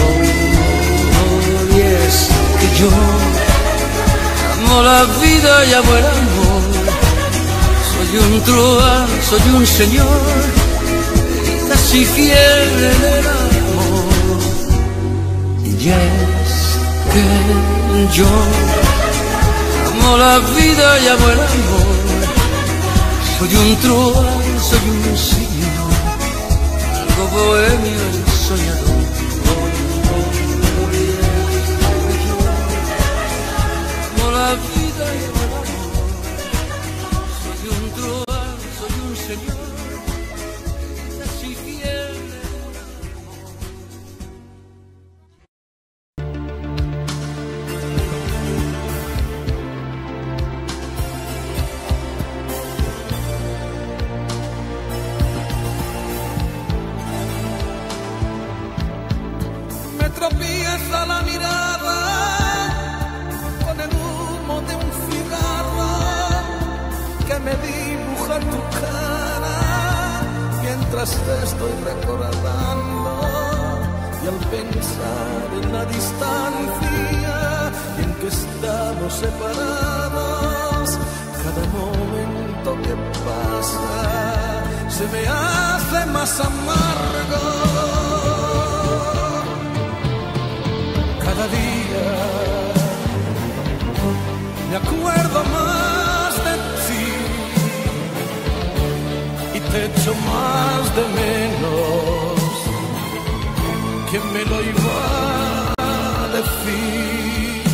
Y es que yo amo la vida y amo el amor. Soy un truán, soy un señor, casi fiel en el amor. Y es que yo amo la vida y amo el amor. Soy un truán, soy un señor, algo bohemio y soñador. Amo la vida y amo el amor. Soy un truán, soy un señor, casi fiel en el amor.
Me tropieza la mirada con el humo de un cigarro que me dibuja tu cara mientras te estoy recordando. Y al pensar en la distancia y en que estamos separados, cada momento que pasa se me hace más amargo. Cada día me acuerdo más de ti y te echo más de menos. ¿Quién me lo iba a decir?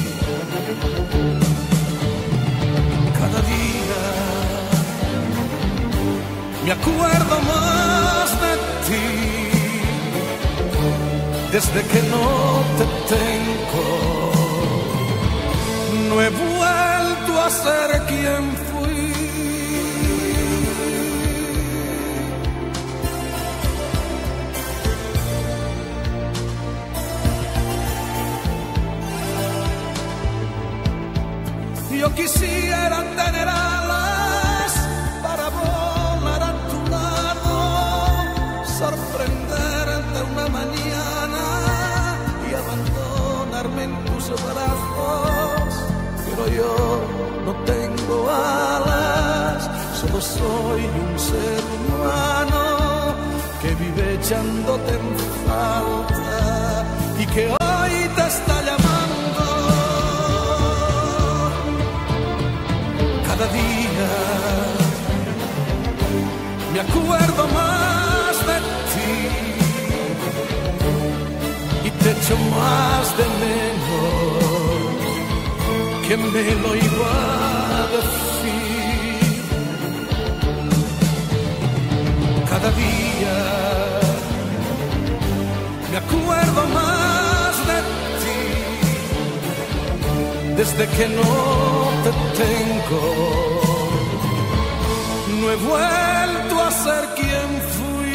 Cada día me acuerdo más de ti. Desde que no te tengo, no he vuelto a ser quien fui. Yo quisiera tener alas para volar a tu lado, sorprenderte una mañana y abandonarme en tus brazos. Pero yo no tengo alas, solo soy un ser humano que vive echándote en falta y que hoy te está llamando. Cada día me acuerdo más de ti y te echo más de menos. ¿Quién me lo iba a decir? Cada día me acuerdo más de ti. Desde que no te tengo, no he vuelto a ser quien fui.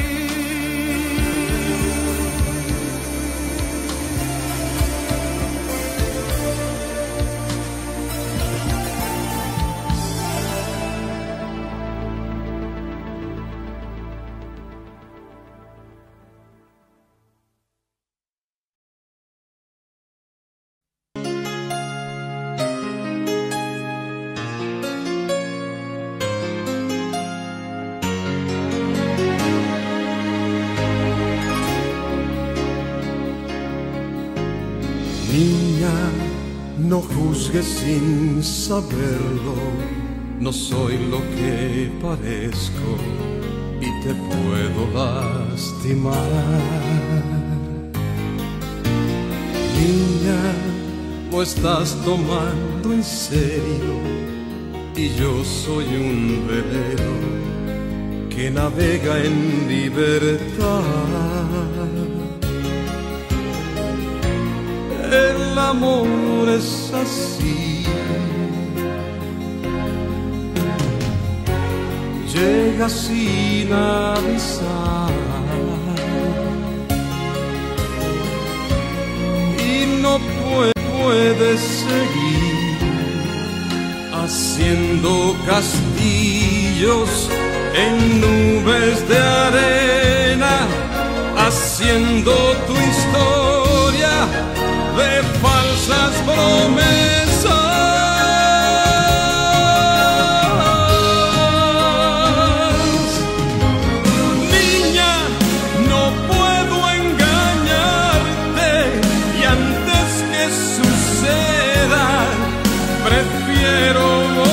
juzgues sin saberlo, no soy lo que parezco y te puedo lastimar. Niña, lo estás tomando en serio y yo soy un velero que navega en libertad. El amor es así, llega sin avisar y no puedes seguir haciendo castillos en nubes de arena, haciendo tu historia de falsas promesas. Niña, no puedo engañarte y antes que suceda prefiero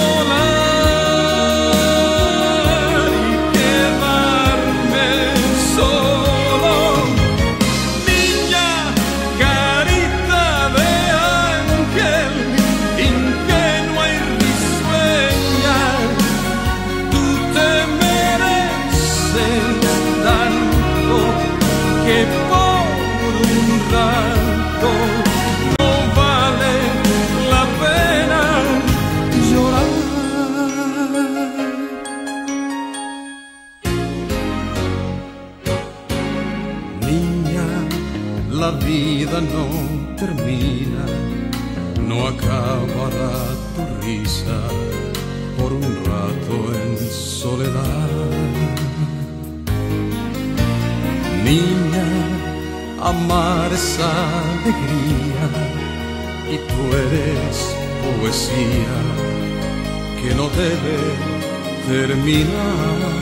volar y quedarme solo. Niña, carita de ángel, ingenua y risueña, tú te mereces tanto que por un rato no vale la pena llorar. Niña, la vida no termina, no acabará tu risa por un rato en soledad. Niña, amar es alegría y tú eres poesía que no debe terminar.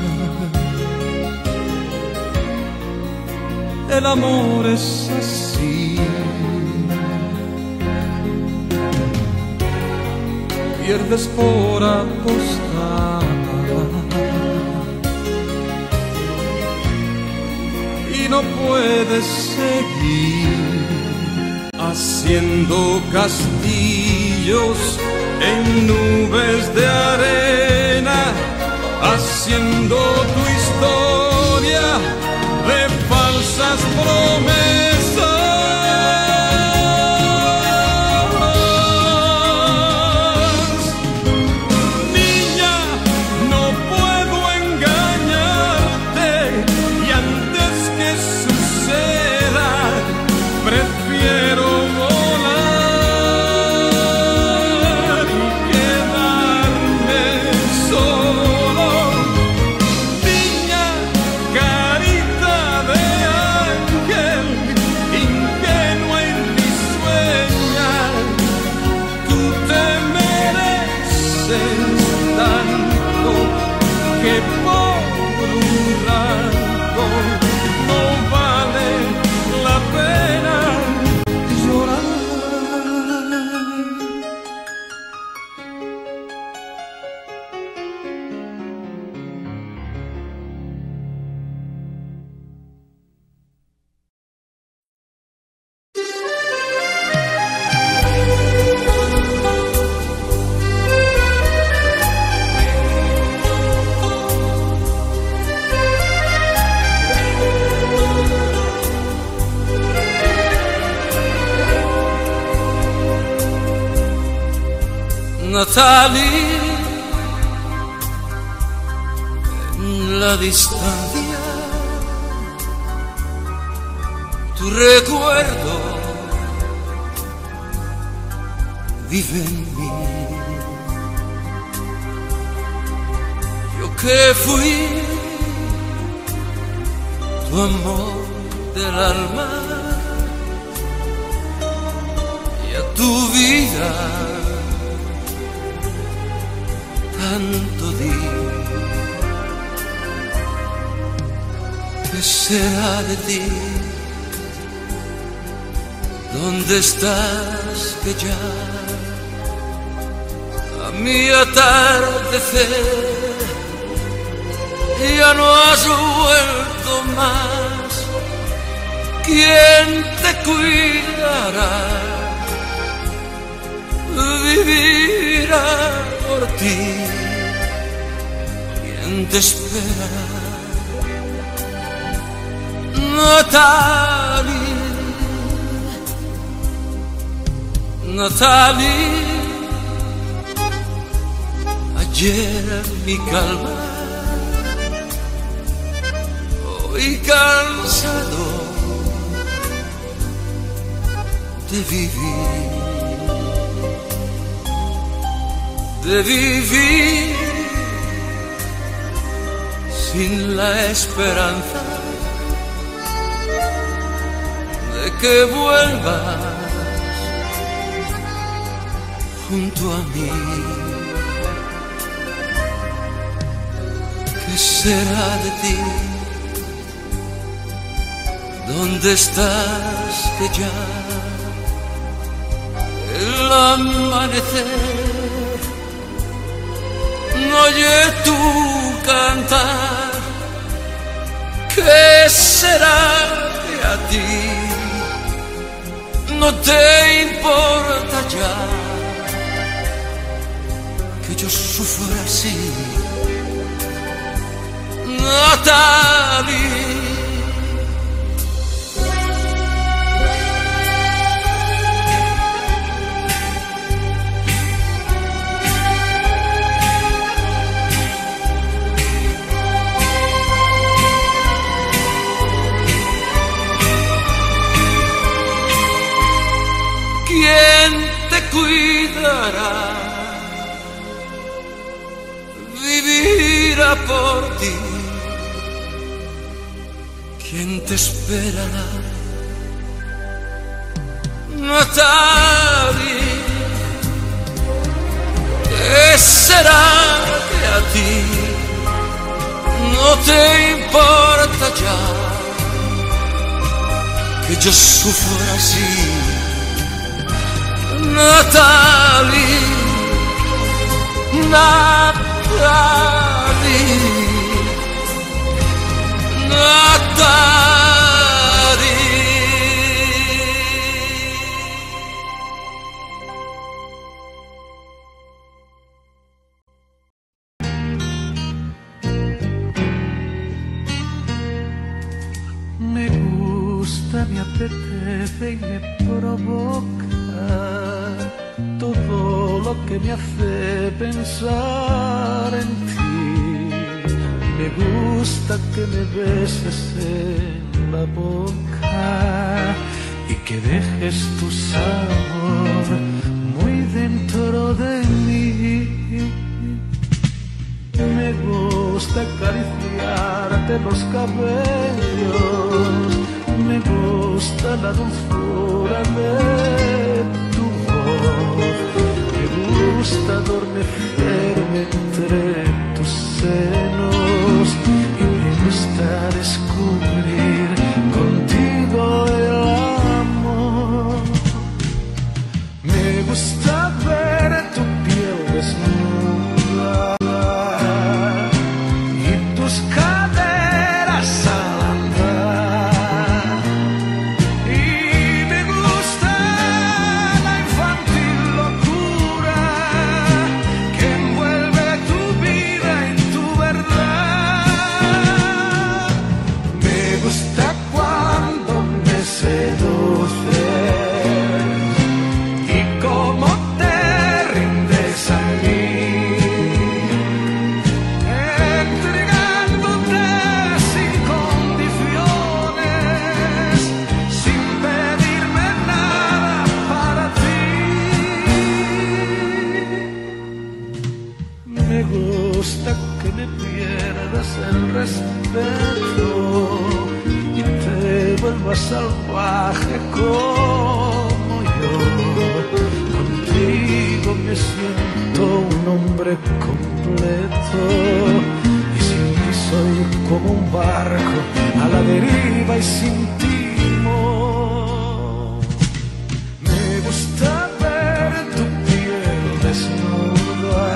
El amor es así, pierdes por apostar y no puedes seguir haciendo castillos en nubes de arena, haciendo tu historia de falsas promesas. Niña, no puedo engañarte y antes que suceda prefiero volar y quedarme solo. Niña, carita de ángel, ingenua y risueña, tú te mereces tanto que por un rato no vale la pena llorar.
Natalie, en la distancia, tu recuerdo vive en mí. Yo que fui tu amor del alma y a tu vida tanto di. ¿Qué será de ti? ¿Dónde estás que ya mi atardecer. Ya no has vuelto más. ¿Quién te cuidará? Vivirá por ti. ¿Quién te esperará? Natalie, Natalie, ayer mi calma, hoy cansado de vivir sin la esperanza de que vuelvas junto a mí. ¿Qué será de ti? ¿Dónde estás que ya el amanecer no oye tu cantar? ¿Qué será de a ti? No te importa ya que yo sufra así, Natalie. ¿Quién te cuidará? Vivirá por ti. ¿Quién te esperará? Natalie. ¿Qué será que a ti no te importa ya que yo sufra así, Natalie, Natalie, Natalie.
Me gusta, me apetece y me provoca todo lo que me hace pensar en ti. Me gusta que me beses en la boca y que dejes tu sabor muy dentro de mí. Me gusta acariciarte los cabellos, me gusta la dulzura de tu voz, me gusta adormecerme entre tus senos y me gusta descubrir contigo el amor. Me gusta ver tu piel desnuda y tus caderas al andar, y me gusta la infantil locura que envuelve tu vida y tu verdad. Me gusta cuando me seduces y cómo te rindes a mí, entregándote sin condiciones, sin pedirme nada para ti. Me gusta que me pierdas el respeto y te vuelvas salvaje como yo. Contigo me siento un hombre completo y sin ti soy como un barco a la deriva y sin timón. Me gusta ver tu piel desnuda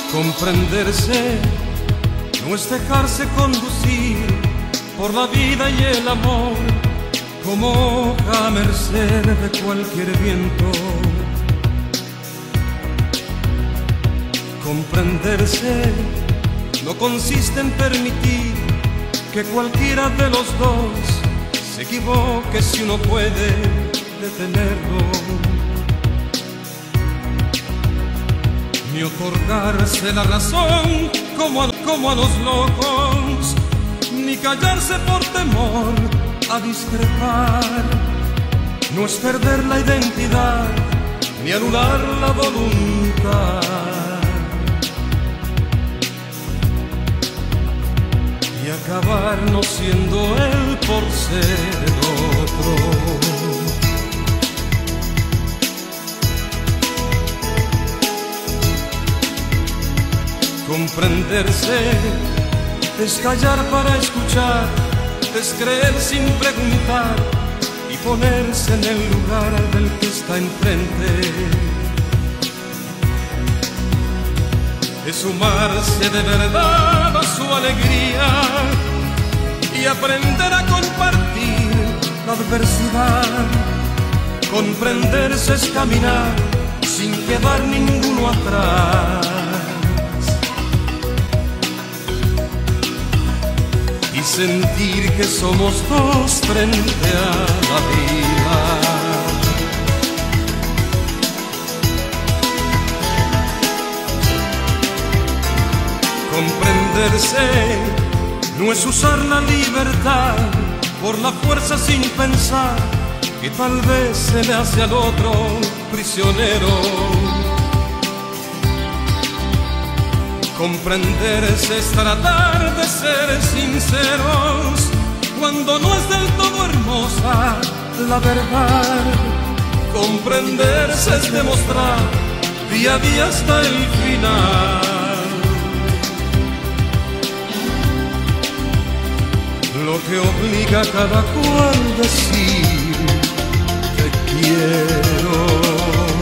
Comprenderse no es dejarse conducir por la vida y el amor como hoja a merced de cualquier viento. Comprenderse no consiste en permitir que cualquiera de los dos se equivoque si uno puede detenerlo, ni otorgarse la razón como a los locos, ni callarse por temor a discrepar. No es perder la identidad ni anular la voluntad, y acabar no siendo él por ser el otro. Comprenderse es callar para escuchar, es creer sin preguntar y ponerse en el lugar del que está enfrente. Es sumarse de verdad a su alegría y aprender a compartir la adversidad. Comprenderse es caminar sin quedar ninguno atrás y sentir que somos dos frente a la vida. Comprenderse no es usar la libertad por la fuerza sin pensar que tal vez se le hace al otro prisionero. Comprenderse es tratar de ser sinceros cuando no es del todo hermosa la verdad. Comprenderse es demostrar día a día hasta el final lo que obliga a cada cual decir te quiero.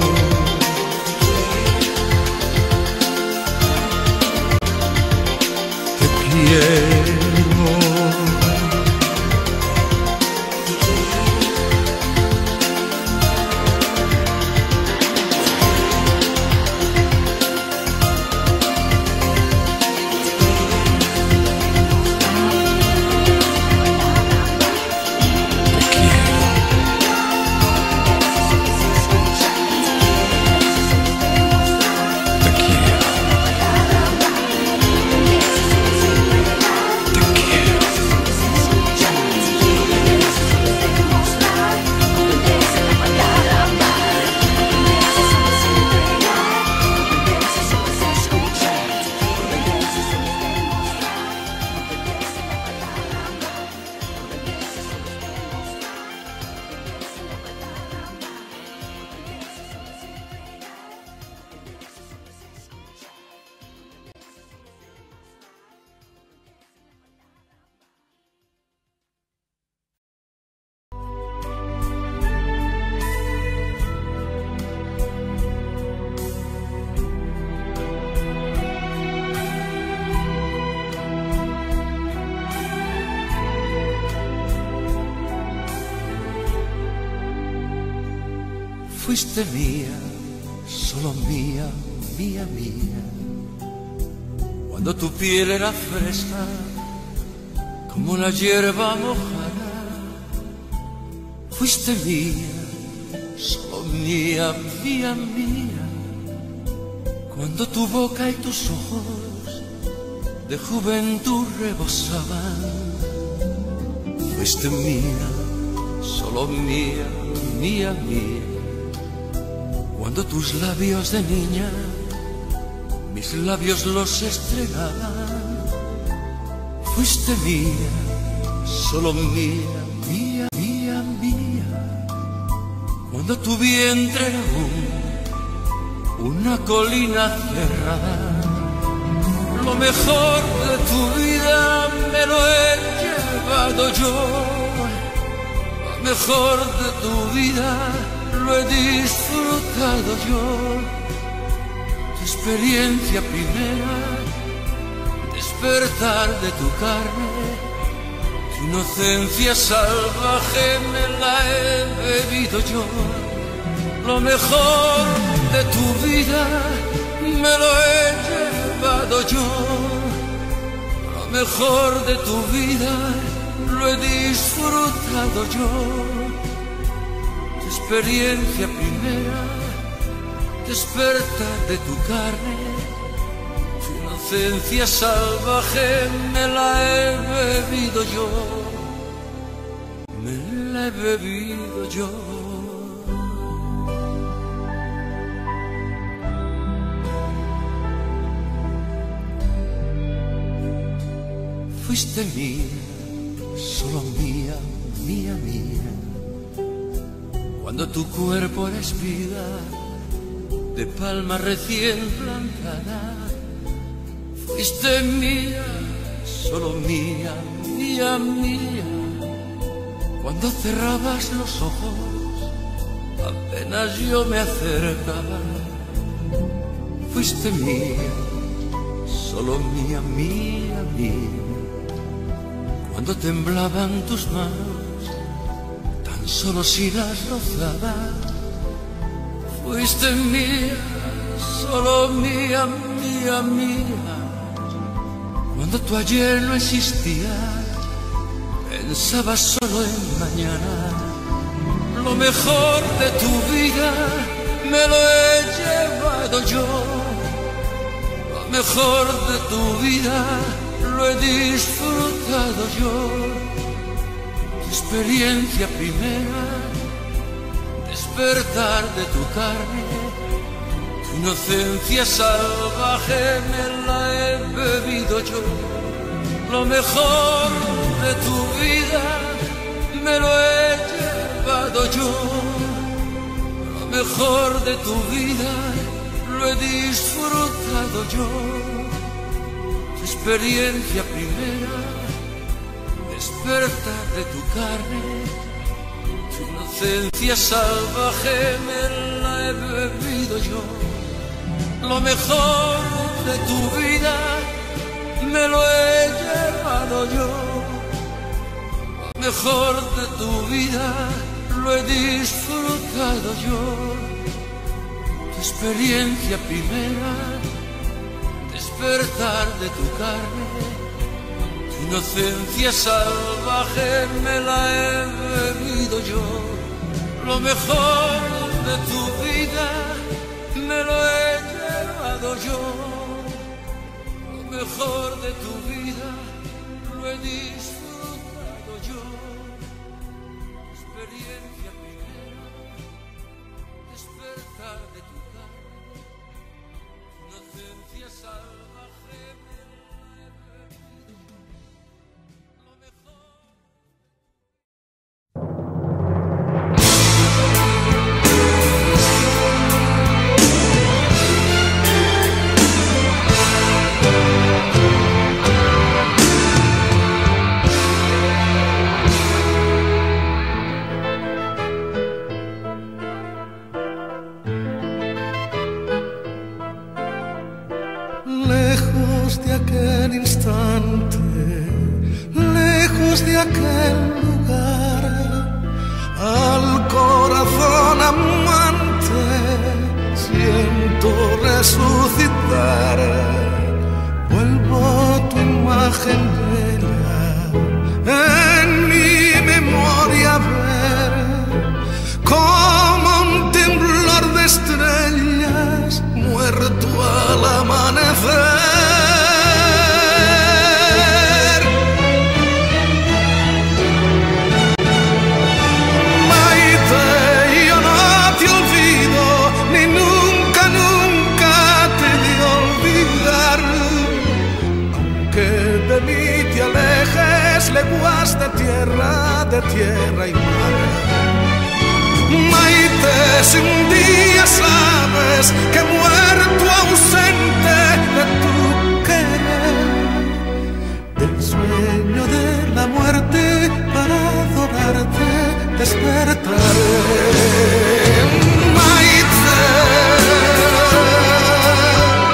Fuiste mía, solo mía, mía, mía. Cuando tu piel era fresca, como la hierba mojada. Fuiste mía, solo mía, mía, mía. Cuando tu boca y tus ojos de juventud rebosaban. Fuiste mía, solo mía, mía, mía. Cuando tus labios de niña, mis labios los estregaban. Fuiste mía, solo mía, mía, mía, mía. Cuando tu vientre era una colina cerrada. Lo mejor de tu vida me lo he llevado yo. Lo mejor de tu vida lo he disfrutado yo. Te experiencia primera, despertar de tu carne, tu inocencia salvaje me la he bebido yo. Lo mejor de tu vida me lo he llevado yo. Lo mejor de tu vida lo he disfrutado yo. Tu experiencia primera, despertar de tu carne, tu inocencia salvaje me la he bebido yo, me la he bebido yo. Fuiste mía, solo mía, mía, mía, cuando tu cuerpo era espiga de palma recién plantada. Fuiste mía, solo mía, mía, mía, cuando cerrabas los ojos, apenas yo me acercaba. Fuiste mía, solo mía, mía, mía, cuando temblaban tus manos, tan solo si las rozabas. Fuiste mía, solo mía, mía, mía, cuando tu ayer no existía, pensabas solo en mañana. Lo mejor de tu vida me lo he llevado yo. Lo mejor de tu vida lo he disfrutado yo. Tu experiencia primera, despertar de tu carne, tu inocencia salvaje me la he bebido yo. Lo mejor de tu vida me lo he llevado yo. Lo mejor de tu vida lo he disfrutado yo. Tu experiencia primera, despertar de tu carne, tu inocencia salvaje me la he bebido yo. Lo mejor de tu vida me lo he llevado yo. Lo mejor de tu vida lo he disfrutado yo. Tu experiencia primera, despertar de tu carne, tu inocencia salvaje me la he bebido yo. Lo mejor de tu vida me lo he llevado yo. Lo mejor de tu vida lo he disfrutado yo. Experiencia primera, despertar de tu carne, inocencia salvaje me la he bebido. Lo mejor.
Lejos de aquel instante, lejos de aquel lugar, al corazón amante siento resucitar. Vuelvo tu imagen bella en mi memoria a ver, como un temblor de estrellas muerto al amanecer. Maite, yo no te olvido, ni nunca, nunca te de olvidar. Aunque de mí te alejes, leguas de tierra y mar. Maite, si un día sabes que he muerto ausente de tu querer, del sueño de la muerte para adorarte despertaré. Maite,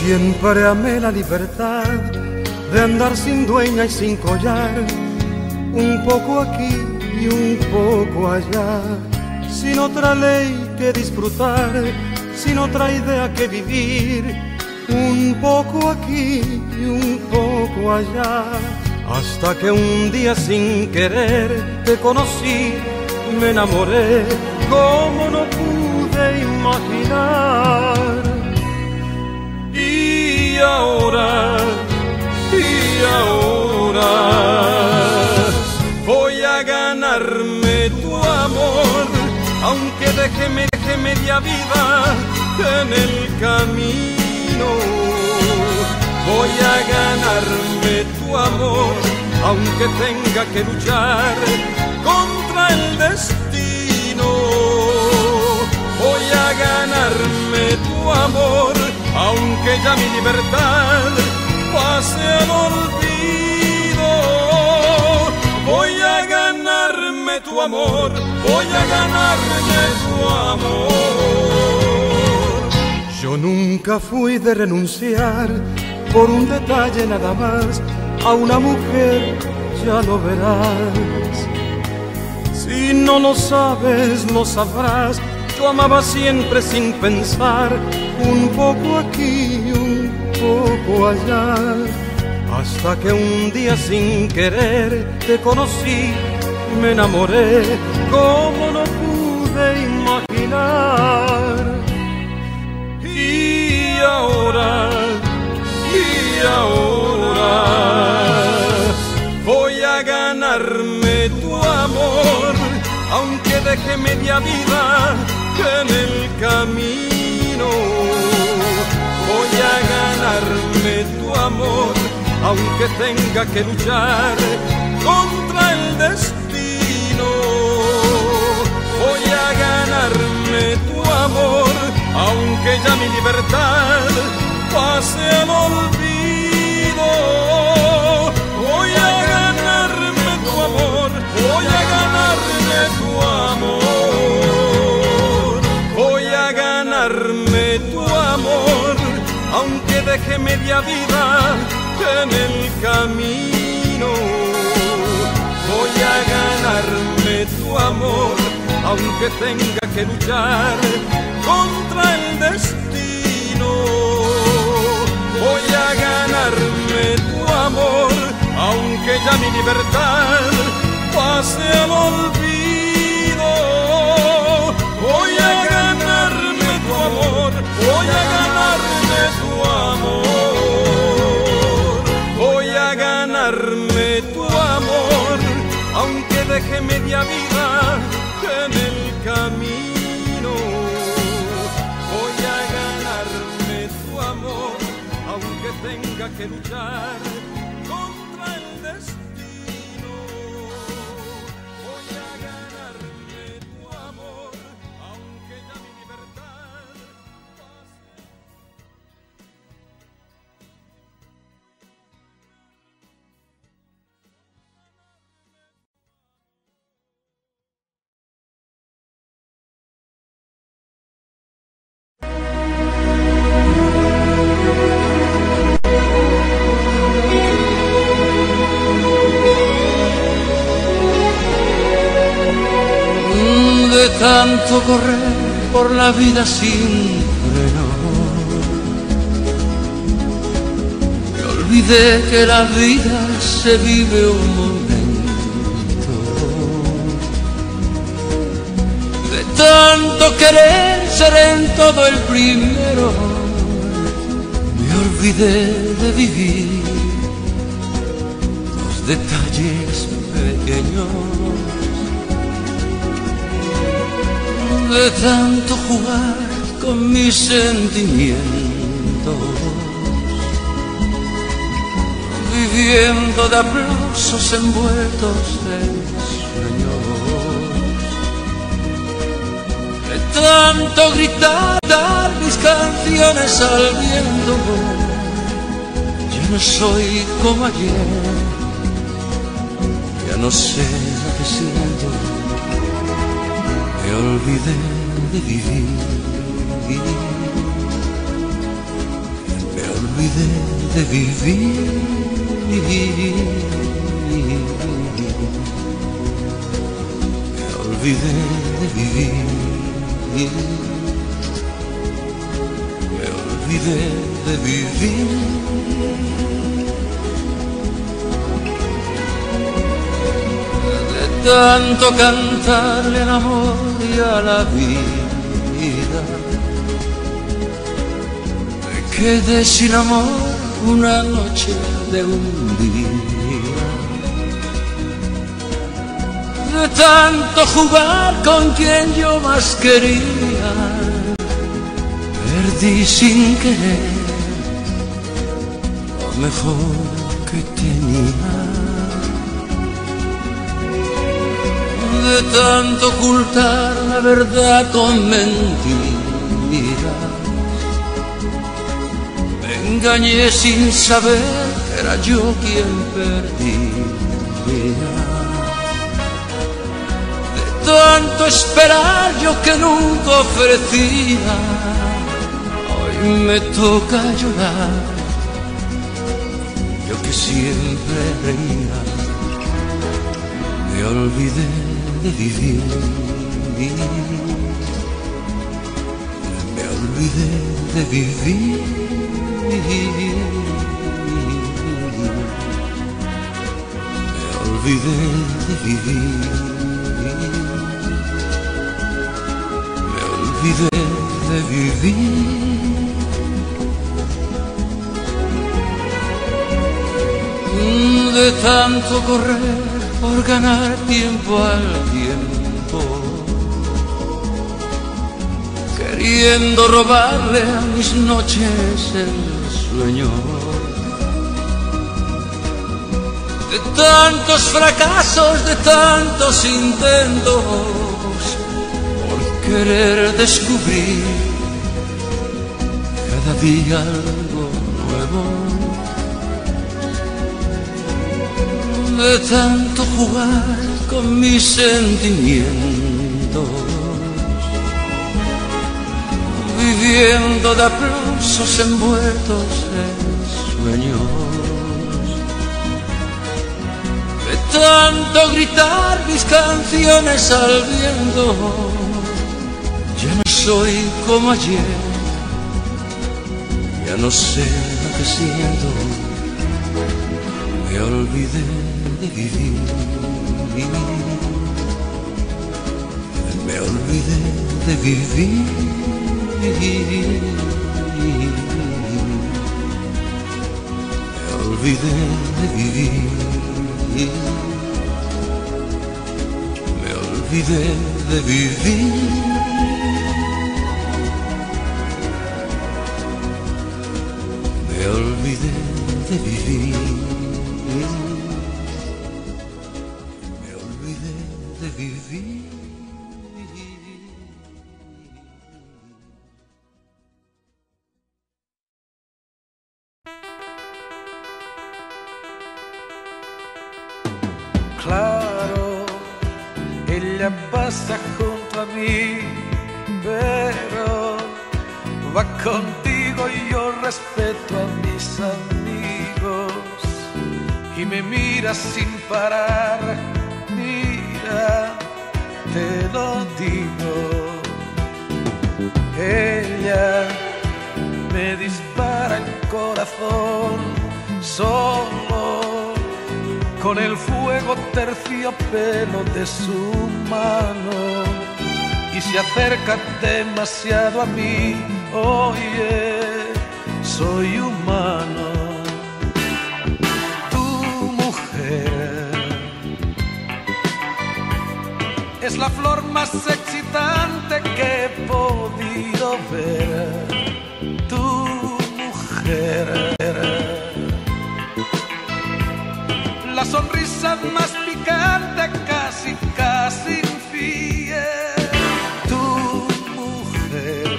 Siempre amé la libertad de andar sin dueña y sin collar, un poco aquí y un poco allá, sin otra ley que disfrutar, sin otra idea que vivir, un poco aquí y un poco allá, hasta que un día sin querer te conocí, me enamoré como no pude imaginar. Y ahora voy a ganarme tu amor, aunque deje media vida en el camino. Voy a ganarme tu amor, aunque tenga que luchar contra el destino. Voy a ganarme tu amor, aunque ya mi libertad pase al olvido. Voy a ganarme tu amor, voy a ganarme tu amor. Yo nunca fui de renunciar por un detalle nada más a una mujer, ya lo verás. Si no lo sabes, lo sabrás. Yo amaba siempre sin pensar, un poco aquí y un poco allá, hasta que un día sin querer te conocí, me enamoré como no pude imaginar. Y ahora voy a ganarme tu amor, aunque deje media vida en el camino. Voy a ganarme tu amor, aunque tenga que luchar contra el destino. Voy a ganarme tu amor, aunque ya mi libertad pase al olvido. Voy a ganarme tu amor, voy a ganarme tu amor. Voy a ganarme tu amor, aunque deje media vida en el camino. Voy a ganarme tu amor, aunque tenga que luchar contra el destino. Voy a ganarme tu amor, aunque ya mi libertad pase al olvido. Voy a ganarme tu amor, voy a ganarme tu amor. Voy a ganarme tu amor, aunque deje media vida en el camino. Voy a ganarme tu amor, aunque tenga que luchar contra el destino. Voy a ganarme tu amor, aunque ya mi libertad pase.
De tanto correr por la vida sin freno, me olvidé que la vida se vive un momento. De tanto querer ser en todo el primero, me olvidé de vivir los detalles pequeños. De tanto jugar con mis sentimientos, viviendo de aplausos envueltos en sueños. De tanto gritar, dar mis canciones al viento, ya no soy como ayer, ya no sé lo que siento. Me olvidé de vivir, me olvidé de vivir. Me olvidé de vivir. Me olvidé de vivir. De tanto cantarle al amor y a la vida, me quedé sin amor una noche de un día. De tanto jugar con quien yo más quería, perdí sin querer lo mejor que tenía. De tanto ocultar la verdad con mentiras, me engañé sin saber que era yo quien perdía. De tanto esperar yo que nunca ofrecía, hoy me toca llorar, yo que siempre reía. Me olvidé de vivir, me olvidé de vivir. Me olvidé de vivir. Me olvidé de vivir. De tanto correr por ganar tiempo al tiempo, queriendo robarle a mis noches el sueño. De tantos fracasos, de tantos intentos, por querer descubrir cada día algo nuevo. De tanto jugar con mis sentimientos, viviendo de aplausos envueltos en sueños. De tanto gritar mis canciones al viento, ya no soy como ayer, ya no sé lo que siento. Me olvidé de vivir, me olvidé de vivir. Me olvidé de vivir. Me olvidé de vivir. Me olvidé de vivir. Me olvidé de vivir.
Claro, ella pasa junto a mí, pero va contigo y yo respeto a mis amigos. Y me mira sin parar, mira, te lo digo. Ella me dispara el corazón solo con el fuego terciopelo de su mano, y se acerca demasiado a mí. Oye, soy humano. Tu mujer es la flor más excitante que he podido ver. Tu mujer, la sonrisa más picante, casi, casi infiel. Tu mujer,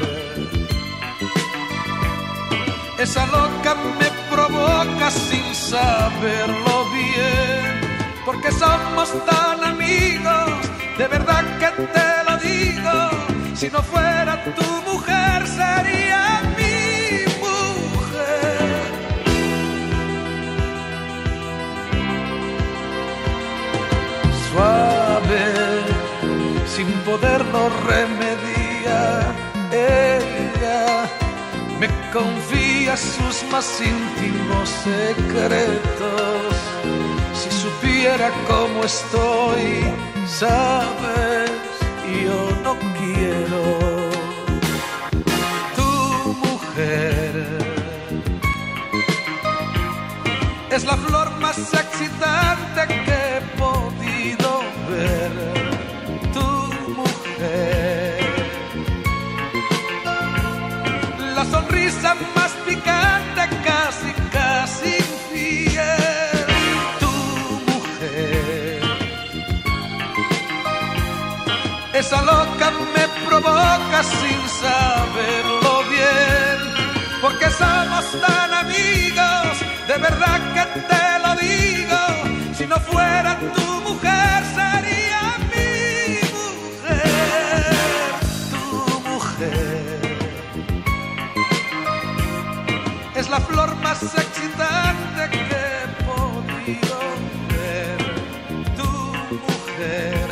esa loca me provoca sin saberlo bien, porque somos tan amigos, de verdad que te lo digo. Si no fuera tu mujer, sería mi mujer. poder no remedia. Ella me confía sus más íntimos secretos. Si supiera cómo estoy, sabes, yo no quiero. Tu mujer es la flor más excitante que he podido ver. Tu mujer, la sonrisa más picante, casi, casi infiel. Tu mujer, esa loca me provoca sin saberlo bien. Porque somos tan amigos, de verdad que te lo digo. Si no fuera tu mujer, sería mi mujer. Tu mujer es la flor más excitante que he podido ver. Tu mujer,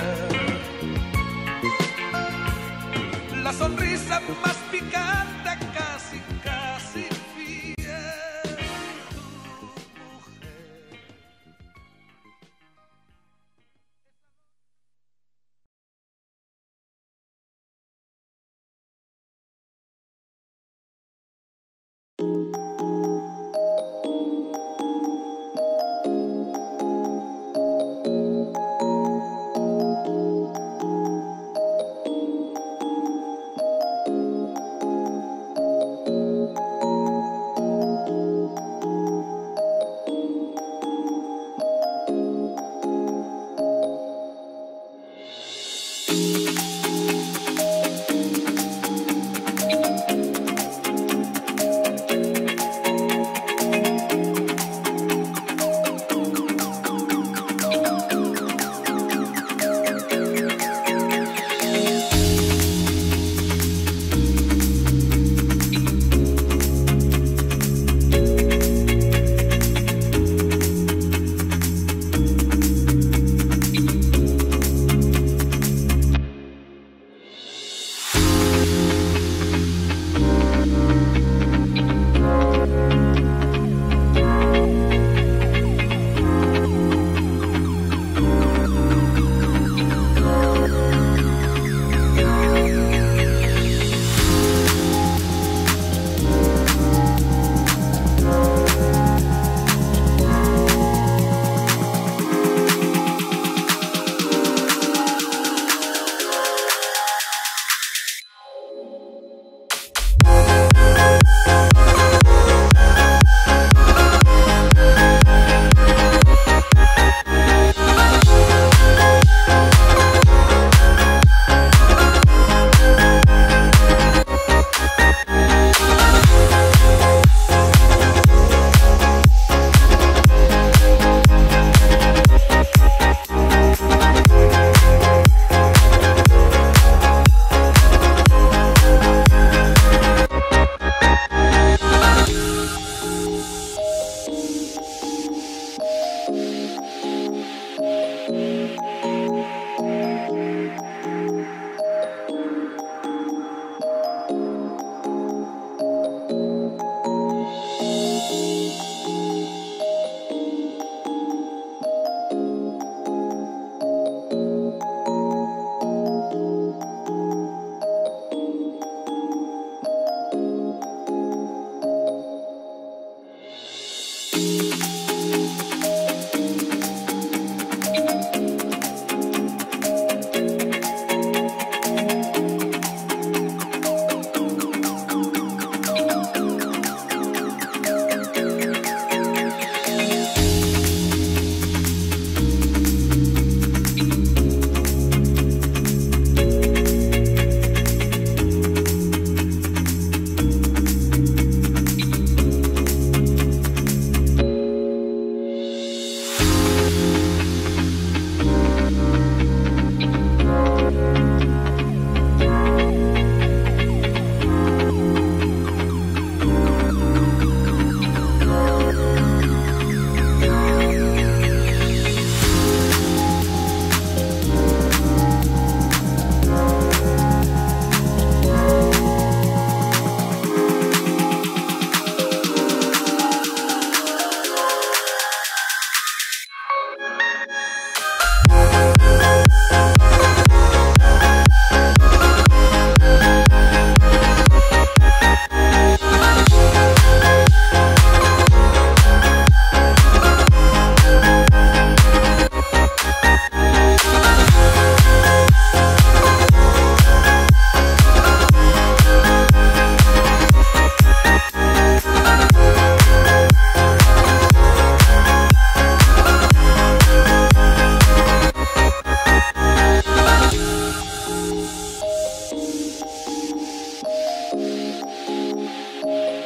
la sonrisa más picante, casi, casi fiel. Tu mujer.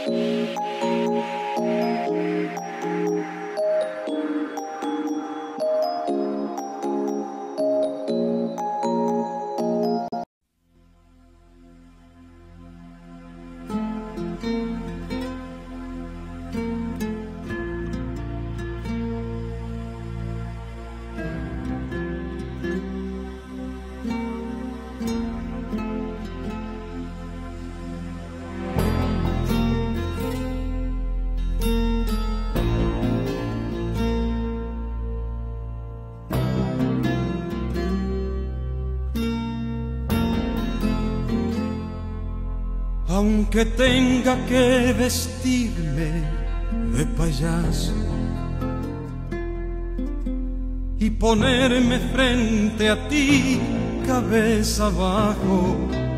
Aunque tenga que vestirme de payaso y ponerme frente a ti cabeza abajo,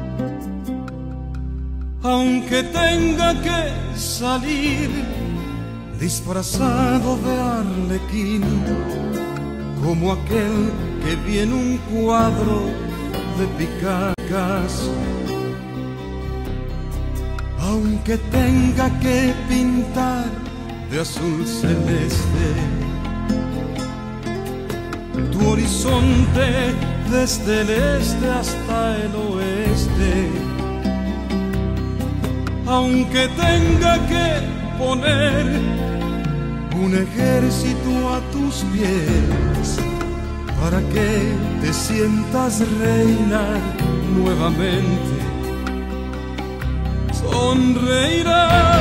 aunque tenga que salir disfrazado de arlequín, como aquel que vi en un cuadro de Picasso, aunque tenga que pintar de azul celeste tu horizonte desde el este hasta el oeste, aunque tenga que poner un ejército a tus pies para que te sientas reina nuevamente, sonreirás,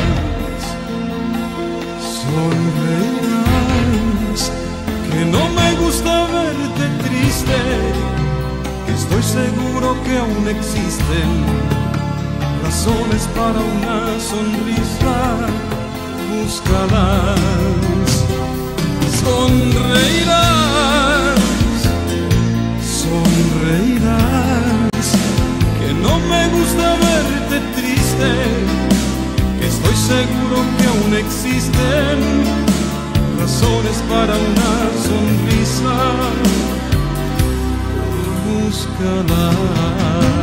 sonreirás, que no me gusta verte triste, que estoy seguro que aún existen razones para una sonrisa, búscalas, sonreirás, sonreirás, que no me gusta verte triste, que estoy seguro que aún existen razones para una sonrisa, búscalas.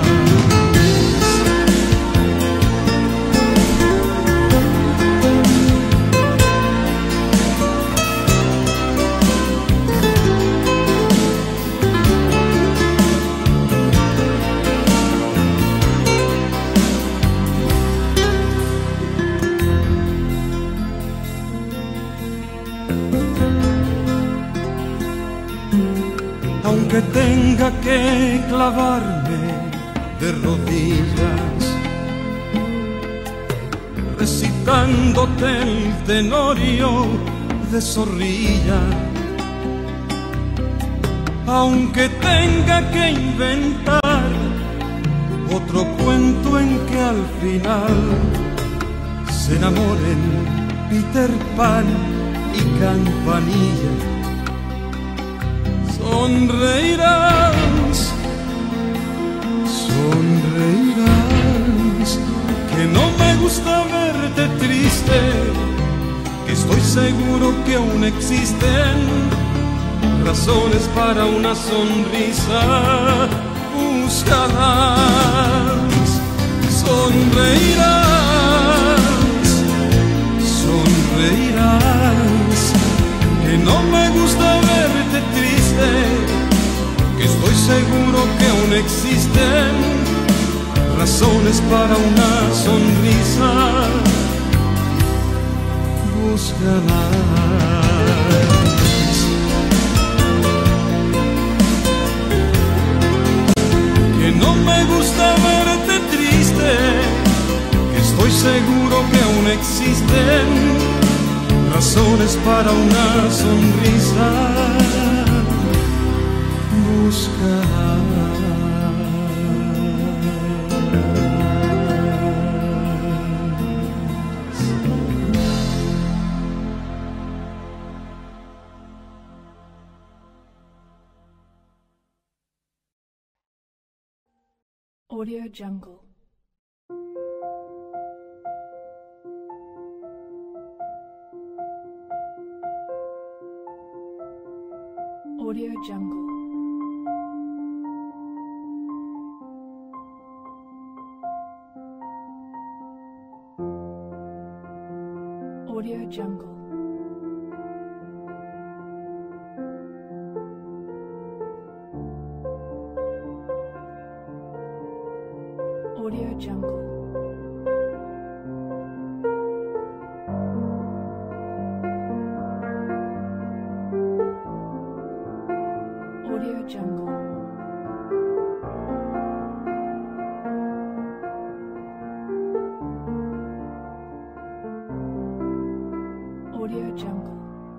Aunque tenga que clavarme de rodillas, recitándote el tenorio de Zorrilla, aunque tenga que inventar otro cuento en que al final se enamoren Peter Pan y Campanilla, sonreirás, sonreirás, que no me gusta verte triste, que estoy seguro que aún existen razones para una sonrisa, búscalas, sonreirás, sonreirás, que no me gusta verte triste, que estoy seguro que aún existen razones para una sonrisa, búscalas, que no me gusta verte triste, que estoy seguro que aún existen razones para una sonrisa, búscalas.
Audio Jungle. Audio Jungle. Audio Jungle. Audio Jungle. Audio Jungle. Audio Jungle.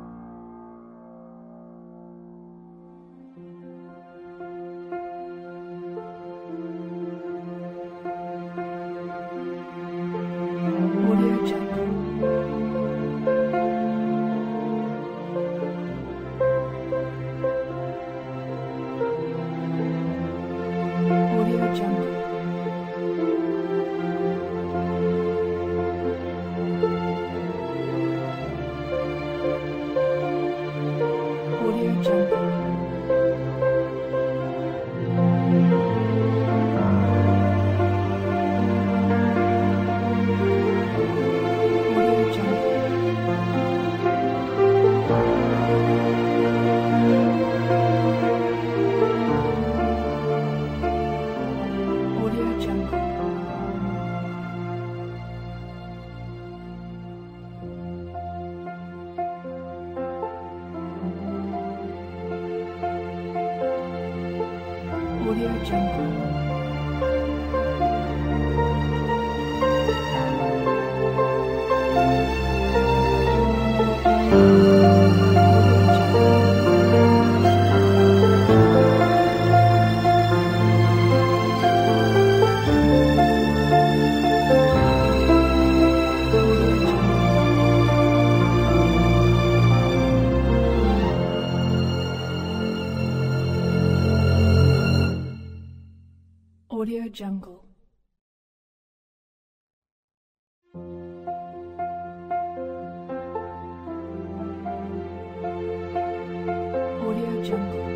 Audio Jungle. Audio Jungle. Audio Jungle. Audio Jungle. Audio Jungle. Audio Jungle. Audio Jungle. Audio Jungle.